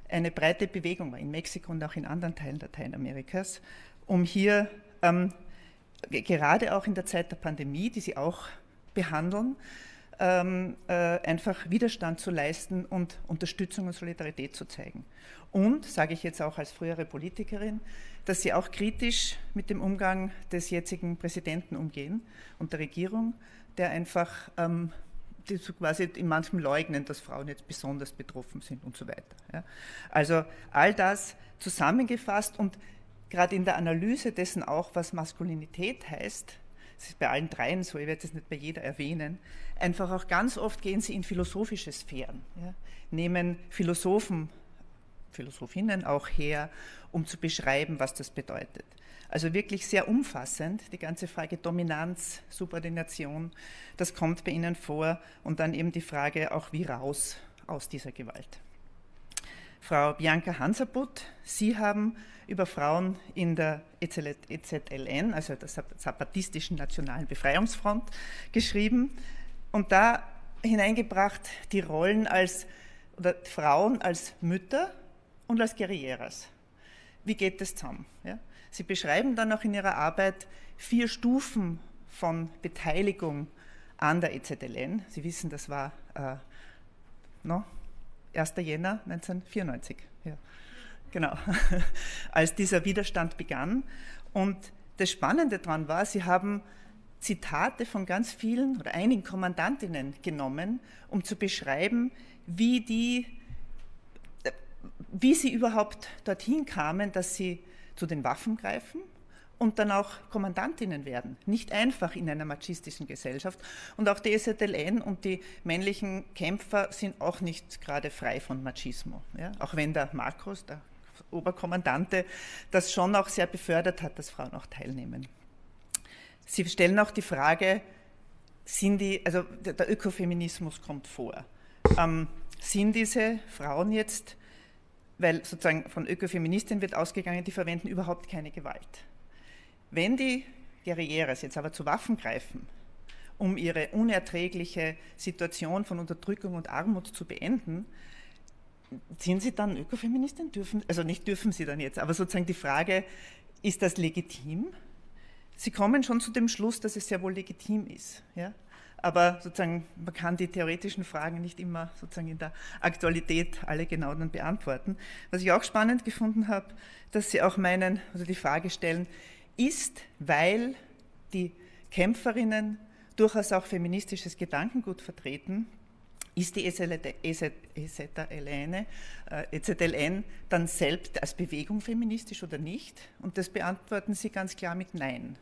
[SPEAKER 4] eine breite Bewegung war, in Mexiko und auch in anderen Teilen Lateinamerikas, um hier ähm, gerade auch in der Zeit der Pandemie, die Sie auch behandeln, ähm, äh, einfach Widerstand zu leisten und Unterstützung und Solidarität zu zeigen. Und, sage ich jetzt auch als frühere Politikerin, dass Sie auch kritisch mit dem Umgang des jetzigen Präsidenten umgehen und der Regierung, der einfach ähm, die so quasi in manchem leugnen, dass Frauen jetzt besonders betroffen sind und so weiter. Ja. Also all das zusammengefasst und gerade in der Analyse dessen auch, was Maskulinität heißt, das ist bei allen dreien so, ich werde das nicht bei jeder erwähnen, einfach auch ganz oft gehen sie in philosophische Sphären, ja, nehmen Philosophen, Philosophinnen auch her, um zu beschreiben, was das bedeutet. Also wirklich sehr umfassend, die ganze Frage Dominanz, Subordination, das kommt bei Ihnen vor und dann eben die Frage auch, wie raus aus dieser Gewalt. Frau Bianca Hansaput, Sie haben über Frauen in der E Z L N, also der Zapatistischen Nationalen Befreiungsfront, geschrieben und da hineingebracht die Rollen als, oder Frauen als Mütter und als Guerilleras. Wie geht das zusammen? Ja? Sie beschreiben dann auch in Ihrer Arbeit vier Stufen von Beteiligung an der E Z L N. Sie wissen, das war äh, no, erster Jänner neunzehnhundertvierundneunzig. Ja. Genau, als dieser Widerstand begann. Und das Spannende daran war, Sie haben Zitate von ganz vielen oder einigen Kommandantinnen genommen, um zu beschreiben, wie, die, wie sie überhaupt dorthin kamen, dass sie zu den Waffen greifen und dann auch Kommandantinnen werden. Nicht einfach in einer machistischen Gesellschaft. Und auch die E Z L N und die männlichen Kämpfer sind auch nicht gerade frei von Machismo. Ja? Auch wenn der Markus, der Oberkommandante, das schon auch sehr befördert hat, dass Frauen auch teilnehmen. Sie stellen auch die Frage, sind die, also der Ökofeminismus kommt vor. Ähm, sind diese Frauen jetzt, weil sozusagen von Ökofeministinnen wird ausgegangen, die verwenden überhaupt keine Gewalt. Wenn die Guerilleras jetzt aber zu Waffen greifen, um ihre unerträgliche Situation von Unterdrückung und Armut zu beenden, sind sie dann Ökofeministin? Dürfen, also nicht dürfen sie dann jetzt, aber sozusagen die Frage, ist das legitim? Sie kommen schon zu dem Schluss, dass es sehr wohl legitim ist. Ja? Aber sozusagen, man kann die theoretischen Fragen nicht immer sozusagen in der Aktualität alle genau dann beantworten. Was ich auch spannend gefunden habe, dass Sie auch meinen, also die Frage stellen, ist, weil die Kämpferinnen durchaus auch feministisches Gedankengut vertreten, ist die E Z L N, äh, E Z L N dann selbst als Bewegung feministisch oder nicht? Und das beantworten Sie ganz klar mit Nein.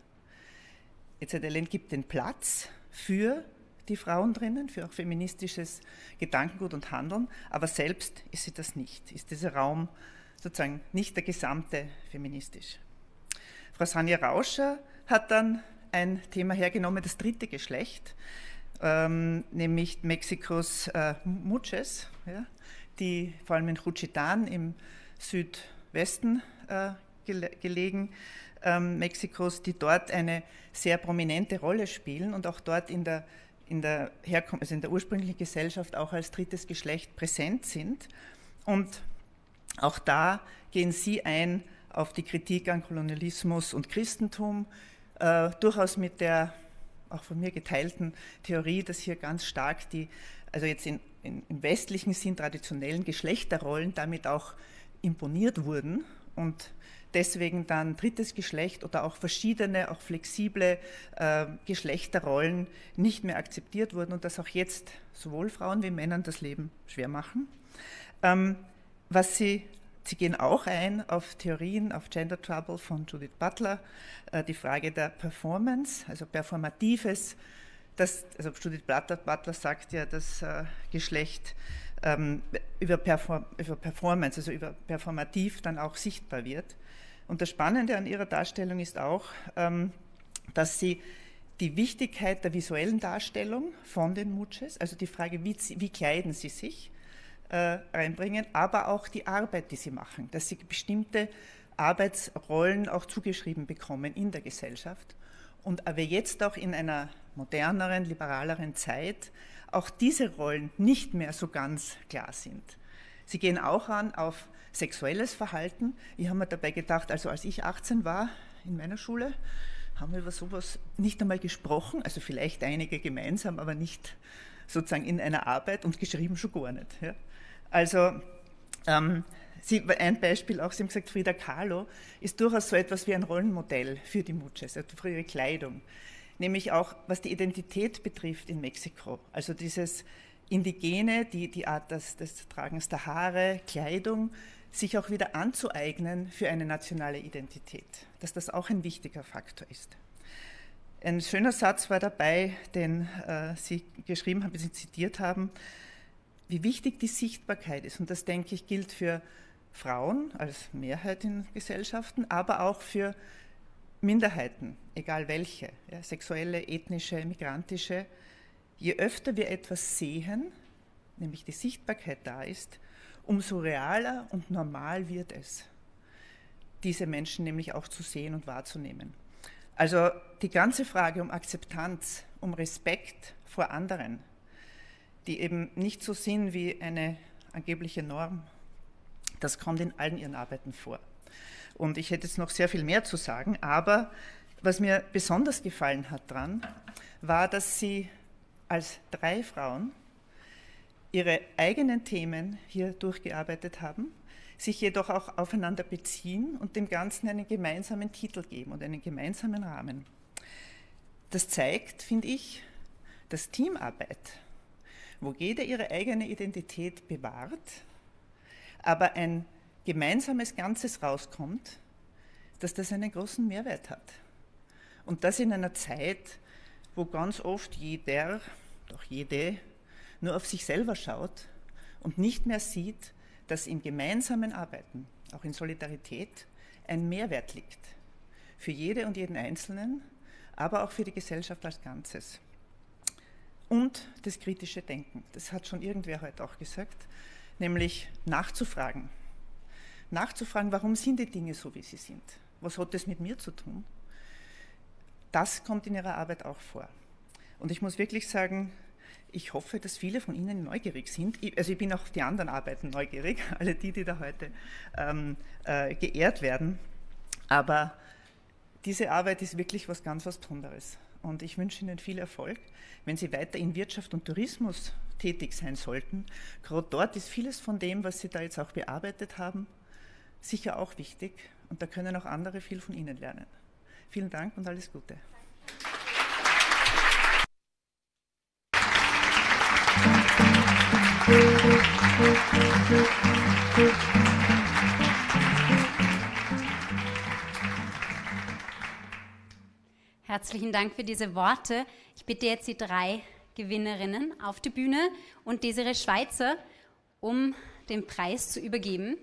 [SPEAKER 4] E Z L N gibt den Platz für die Frauen drinnen, für auch feministisches Gedankengut und Handeln, aber selbst ist sie das nicht, ist dieser Raum sozusagen nicht der gesamte feministisch. Frau Sanja Rauscher hat dann ein Thema hergenommen, das dritte Geschlecht, ähm, nämlich Mexikos äh, Mujeres, ja, die vor allem in Juchitán im Südwesten äh, gele gelegen, ähm, Mexikos, die dort eine sehr prominente Rolle spielen und auch dort in der, in der, Herkom also in der ursprünglichen Gesellschaft auch als drittes Geschlecht präsent sind. Und auch da gehen Sie ein auf die Kritik an Kolonialismus und Christentum, äh, durchaus mit der auch von mir geteilten Theorie, dass hier ganz stark die, also jetzt in, in, im westlichen Sinn traditionellen Geschlechterrollen damit auch imponiert wurden und deswegen dann drittes Geschlecht oder auch verschiedene, auch flexible äh, Geschlechterrollen nicht mehr akzeptiert wurden und dass auch jetzt sowohl Frauen wie Männern das Leben schwer machen. Ähm, was sie Sie gehen auch ein auf Theorien, auf Gender Trouble von Judith Butler, äh, die Frage der Performance, also Performatives. Das, also Judith Butler, Butler sagt ja, dass äh, Geschlecht ähm, über, Perform über Performance, also über Performativ dann auch sichtbar wird. Und das Spannende an ihrer Darstellung ist auch, ähm, dass sie die Wichtigkeit der visuellen Darstellung von den Mujeres, also die Frage, wie, wie kleiden sie sich, reinbringen, aber auch die Arbeit, die sie machen, dass sie bestimmte Arbeitsrollen auch zugeschrieben bekommen in der Gesellschaft und aber jetzt auch in einer moderneren, liberaleren Zeit auch diese Rollen nicht mehr so ganz klar sind. Sie gehen auch an auf sexuelles Verhalten. Ich habe mir dabei gedacht, also als ich achtzehn war in meiner Schule, haben wir über sowas nicht einmal gesprochen, also vielleicht einige gemeinsam, aber nicht sozusagen in einer Arbeit und geschrieben schon gar nicht. Ja. Also ähm, Sie, ein Beispiel auch, Sie haben gesagt, Frida Kahlo ist durchaus so etwas wie ein Rollenmodell für die Muches, also für ihre Kleidung, nämlich auch was die Identität betrifft in Mexiko, also dieses Indigene, die, die Art des, des Tragens der Haare, Kleidung, sich auch wieder anzueignen für eine nationale Identität, dass das auch ein wichtiger Faktor ist. Ein schöner Satz war dabei, den äh, Sie geschrieben haben, Sie zitiert haben, wie wichtig die Sichtbarkeit ist. Und das, denke ich, gilt für Frauen als Mehrheit in Gesellschaften, aber auch für Minderheiten, egal welche, ja, sexuelle, ethnische, migrantische. Je öfter wir etwas sehen, nämlich die Sichtbarkeit da ist, umso realer und normal wird es, diese Menschen nämlich auch zu sehen und wahrzunehmen. Also die ganze Frage um Akzeptanz, um Respekt vor anderen, die eben nicht so sind wie eine angebliche Norm, das kommt in allen ihren Arbeiten vor. Und ich hätte jetzt noch sehr viel mehr zu sagen, aber was mir besonders gefallen hat daran, war, dass sie als drei Frauen ihre eigenen Themen hier durchgearbeitet haben, sich jedoch auch aufeinander beziehen und dem Ganzen einen gemeinsamen Titel geben und einen gemeinsamen Rahmen. Das zeigt, finde ich, dass Teamarbeit, wo jeder ihre eigene Identität bewahrt, aber ein gemeinsames Ganzes rauskommt, dass das einen großen Mehrwert hat. Und das in einer Zeit, wo ganz oft jeder, doch jede, nur auf sich selber schaut und nicht mehr sieht, dass im gemeinsamen Arbeiten, auch in Solidarität, ein Mehrwert liegt. Für jede und jeden Einzelnen, aber auch für die Gesellschaft als Ganzes. Und das kritische Denken, das hat schon irgendwer heute auch gesagt, nämlich nachzufragen. Nachzufragen, warum sind die Dinge so, wie sie sind? Was hat das mit mir zu tun? Das kommt in ihrer Arbeit auch vor. Und ich muss wirklich sagen, ich hoffe, dass viele von Ihnen neugierig sind. Ich, also ich bin auch auf die anderen Arbeiten neugierig, alle die, die da heute ähm, äh, geehrt werden. Aber diese Arbeit ist wirklich was ganz was Besonderes. Und ich wünsche Ihnen viel Erfolg, wenn Sie weiter in Wirtschaft und Tourismus tätig sein sollten. Gerade dort ist vieles von dem, was Sie da jetzt auch bearbeitet haben, sicher auch wichtig. Und da können auch andere viel von Ihnen lernen. Vielen Dank und alles Gute.
[SPEAKER 2] Herzlichen Dank für diese Worte. Ich bitte jetzt die drei Gewinnerinnen auf die Bühne und Desiree Schweizer, um den Preis zu übergeben.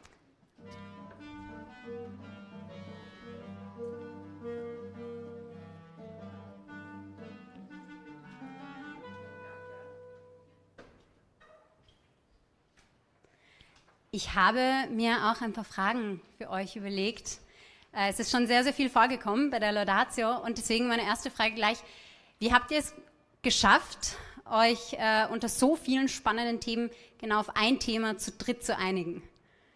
[SPEAKER 2] Ich habe mir auch ein paar Fragen für euch überlegt. Es ist schon sehr, sehr viel vorgekommen bei der Laudatio und deswegen meine erste Frage gleich. Wie habt ihr es geschafft, euch äh, unter so vielen spannenden Themen genau auf ein Thema zu dritt zu einigen?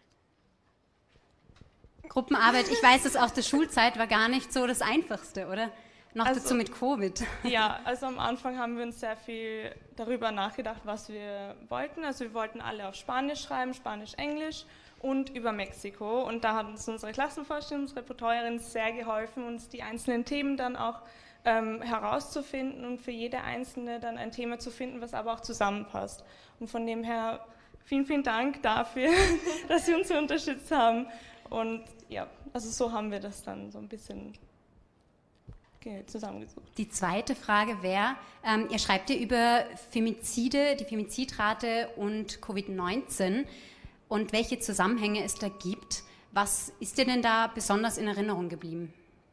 [SPEAKER 2] Gruppenarbeit, ich weiß, dass auch die Schulzeit war gar nicht so das Einfachste, oder? Noch also, dazu mit Covid.
[SPEAKER 16] Ja, also am Anfang haben wir uns sehr viel darüber nachgedacht, was wir wollten. Also wir wollten alle auf Spanisch schreiben, Spanisch, Englisch und über Mexiko. Und da hat uns unsere Klassenvorstellung, unsere Betreuerin sehr geholfen, uns die einzelnen Themen dann auch ähm, herauszufinden und für jede einzelne dann ein Thema zu finden, was aber auch zusammenpasst. Und von dem her vielen, vielen Dank dafür, dass Sie uns so unterstützt haben. Und ja, also so haben wir das dann so ein bisschen zusammengesucht.
[SPEAKER 2] Die zweite Frage wäre, ähm, ihr schreibt ja über Femizide, die Femizidrate und Covid neunzehn und welche Zusammenhänge es da gibt. Was ist dir denn da besonders in Erinnerung geblieben?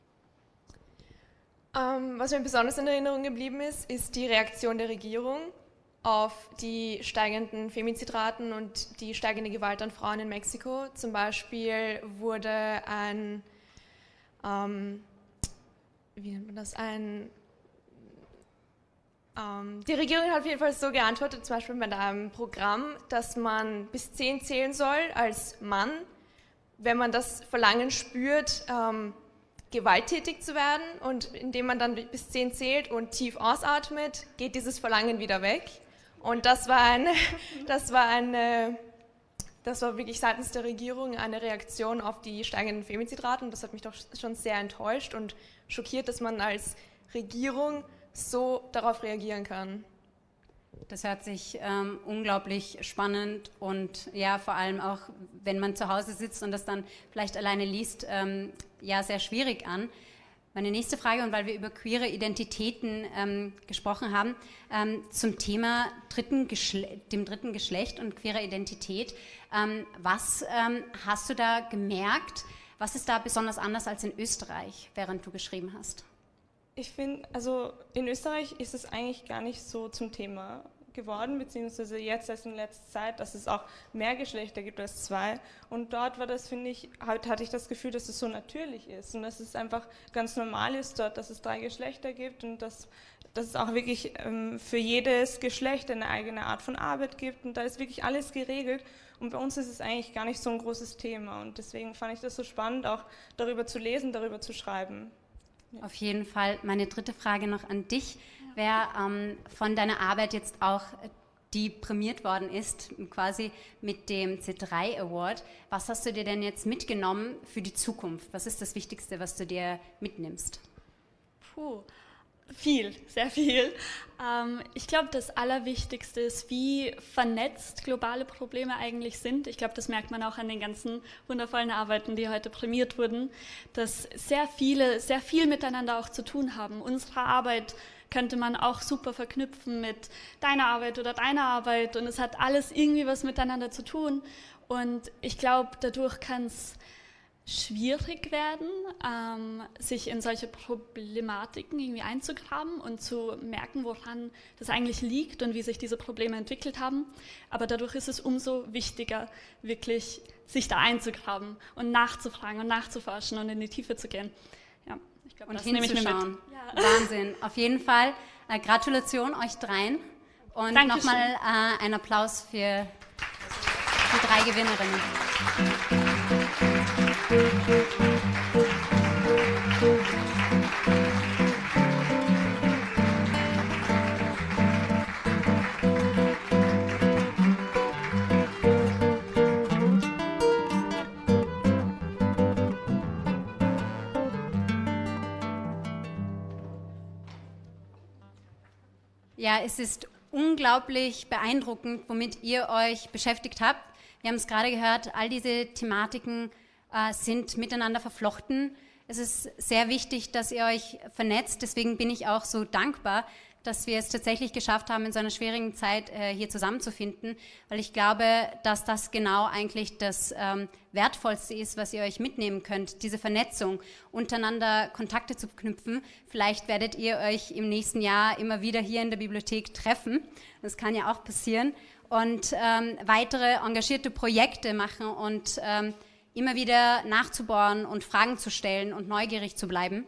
[SPEAKER 6] Ähm, was mir besonders in Erinnerung geblieben ist, ist die Reaktion der Regierung auf die steigenden Femizidraten und die steigende Gewalt an Frauen in Mexiko. Zum Beispiel wurde ein ähm, wie nennt man das, ein, Ähm, die Regierung hat auf jeden Fall so geantwortet, zum Beispiel mit einem Programm, dass man bis zehn zählen soll als Mann, wenn man das Verlangen spürt, ähm, gewalttätig zu werden, und indem man dann bis zehn zählt und tief ausatmet, geht dieses Verlangen wieder weg. Und das war eine, das war eine, das war wirklich seitens der Regierung eine Reaktion auf die steigenden Femizidraten. Das hat mich doch schon sehr enttäuscht und schockiert, dass man als Regierung so darauf reagieren kann.
[SPEAKER 2] Das hört sich ähm, unglaublich spannend und ja, vor allem auch, wenn man zu Hause sitzt und das dann vielleicht alleine liest, ähm, ja, sehr schwierig an. Meine nächste Frage, und weil wir über queere Identitäten ähm, gesprochen haben, ähm, zum Thema dritten Geschle- dem dritten Geschlecht und queerer Identität. Ähm, was ähm, hast du da gemerkt? Was ist da besonders anders als in Österreich, während du geschrieben hast?
[SPEAKER 7] Ich finde, also in Österreich ist es eigentlich gar nicht so zum Thema geworden, beziehungsweise jetzt erst in letzter Zeit, dass es auch mehr Geschlechter gibt als zwei. Und dort war das, finde ich, hatte ich das Gefühl, dass es so natürlich ist und dass es einfach ganz normal ist dort, dass es drei Geschlechter gibt und dass, dass es auch wirklich ähm, für jedes Geschlecht eine eigene Art von Arbeit gibt und da ist wirklich alles geregelt. Und bei uns ist es eigentlich gar nicht so ein großes Thema und deswegen fand ich das so spannend, auch darüber zu lesen, darüber zu schreiben.
[SPEAKER 2] Auf jeden Fall. Meine dritte Frage noch an dich. Wer ähm, von deiner Arbeit jetzt auch, die prämiert worden ist, quasi mit dem C drei Award, was hast du dir denn jetzt mitgenommen für die Zukunft? Was ist das Wichtigste, was du dir mitnimmst?
[SPEAKER 17] Puh, viel, sehr viel. Ähm, ich glaube, das Allerwichtigste ist, wie vernetzt globale Probleme eigentlich sind. Ich glaube, das merkt man auch an den ganzen wundervollen Arbeiten, die heute prämiert wurden, dass sehr viele, sehr viel miteinander auch zu tun haben. Unsere Arbeit könnte man auch super verknüpfen mit deiner Arbeit oder deiner Arbeit und es hat alles irgendwie was miteinander zu tun und ich glaube, dadurch kann es schwierig werden, ähm, sich in solche Problematiken irgendwie einzugraben und zu merken, woran das eigentlich liegt und wie sich diese Probleme entwickelt haben. Aber dadurch ist es umso wichtiger, wirklich sich da einzugraben und nachzufragen und nachzuforschen und in die Tiefe zu gehen. Ja, ich glaub,
[SPEAKER 2] und
[SPEAKER 17] das nehme ich mir mit.
[SPEAKER 2] Ja. Wahnsinn, auf jeden Fall. Äh, Gratulation euch dreien und nochmal äh, einen Applaus für die drei Gewinnerinnen. Ja, es ist unglaublich beeindruckend, womit ihr euch beschäftigt habt. Wir haben es gerade gehört, all diese Thematiken äh, sind miteinander verflochten. Es ist sehr wichtig, dass ihr euch vernetzt. Deswegen bin ich auch so dankbar, dass wir es tatsächlich geschafft haben, in so einer schwierigen Zeit äh, hier zusammenzufinden, weil ich glaube, dass das genau eigentlich das ähm, Wertvollste ist, was ihr euch mitnehmen könnt, diese Vernetzung, untereinander Kontakte zu knüpfen. Vielleicht werdet ihr euch im nächsten Jahr immer wieder hier in der Bibliothek treffen. Das kann ja auch passieren. Und ähm, weitere engagierte Projekte machen und ähm, immer wieder nachzubohren und Fragen zu stellen und neugierig zu bleiben.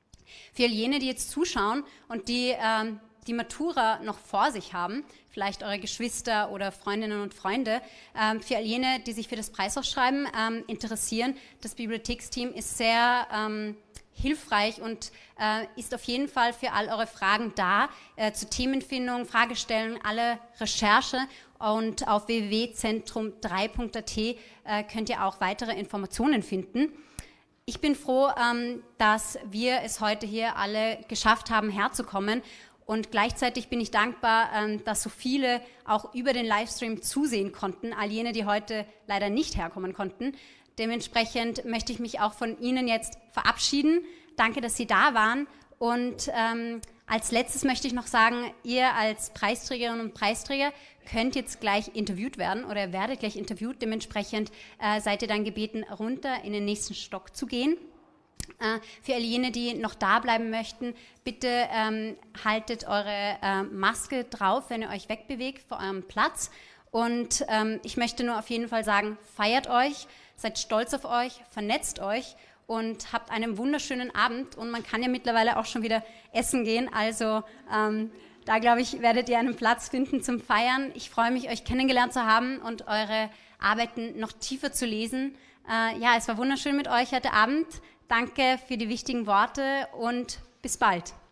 [SPEAKER 2] Für all jene, die jetzt zuschauen und die ähm, die Matura noch vor sich haben, vielleicht eure Geschwister oder Freundinnen und Freunde, ähm, für all jene, die sich für das Preisausschreiben ähm, interessieren, das Bibliotheksteam ist sehr ähm, hilfreich und äh, ist auf jeden Fall für all eure Fragen da, äh, zur Themenfindung, Fragestellungen, alle Recherche und auf w w w punkt zentrum drei punkt a t äh, könnt ihr auch weitere Informationen finden. Ich bin froh, ähm, dass wir es heute hier alle geschafft haben, herzukommen. Und gleichzeitig bin ich dankbar, ähm, dass so viele auch über den Livestream zusehen konnten, all jene, die heute leider nicht herkommen konnten. Dementsprechend möchte ich mich auch von Ihnen jetzt verabschieden. Danke, dass Sie da waren. Und ähm, als letztes möchte ich noch sagen, ihr als Preisträgerinnen und Preisträger könnt jetzt gleich interviewt werden oder werdet gleich interviewt. Dementsprechend äh, seid ihr dann gebeten, runter in den nächsten Stock zu gehen. Äh, für all jene, die noch da bleiben möchten, bitte ähm, haltet eure äh, Maske drauf, wenn ihr euch wegbewegt vor eurem Platz. Und ähm, ich möchte nur auf jeden Fall sagen, feiert euch, seid stolz auf euch, vernetzt euch und habt einen wunderschönen Abend. Und man kann ja mittlerweile auch schon wieder essen gehen, also ähm, Da, glaube ich, werdet ihr einen Platz finden zum Feiern. Ich freue mich, euch kennengelernt zu haben und eure Arbeiten noch tiefer zu lesen. Äh, ja, es war wunderschön mit euch heute Abend. Danke für die wichtigen Worte und bis bald.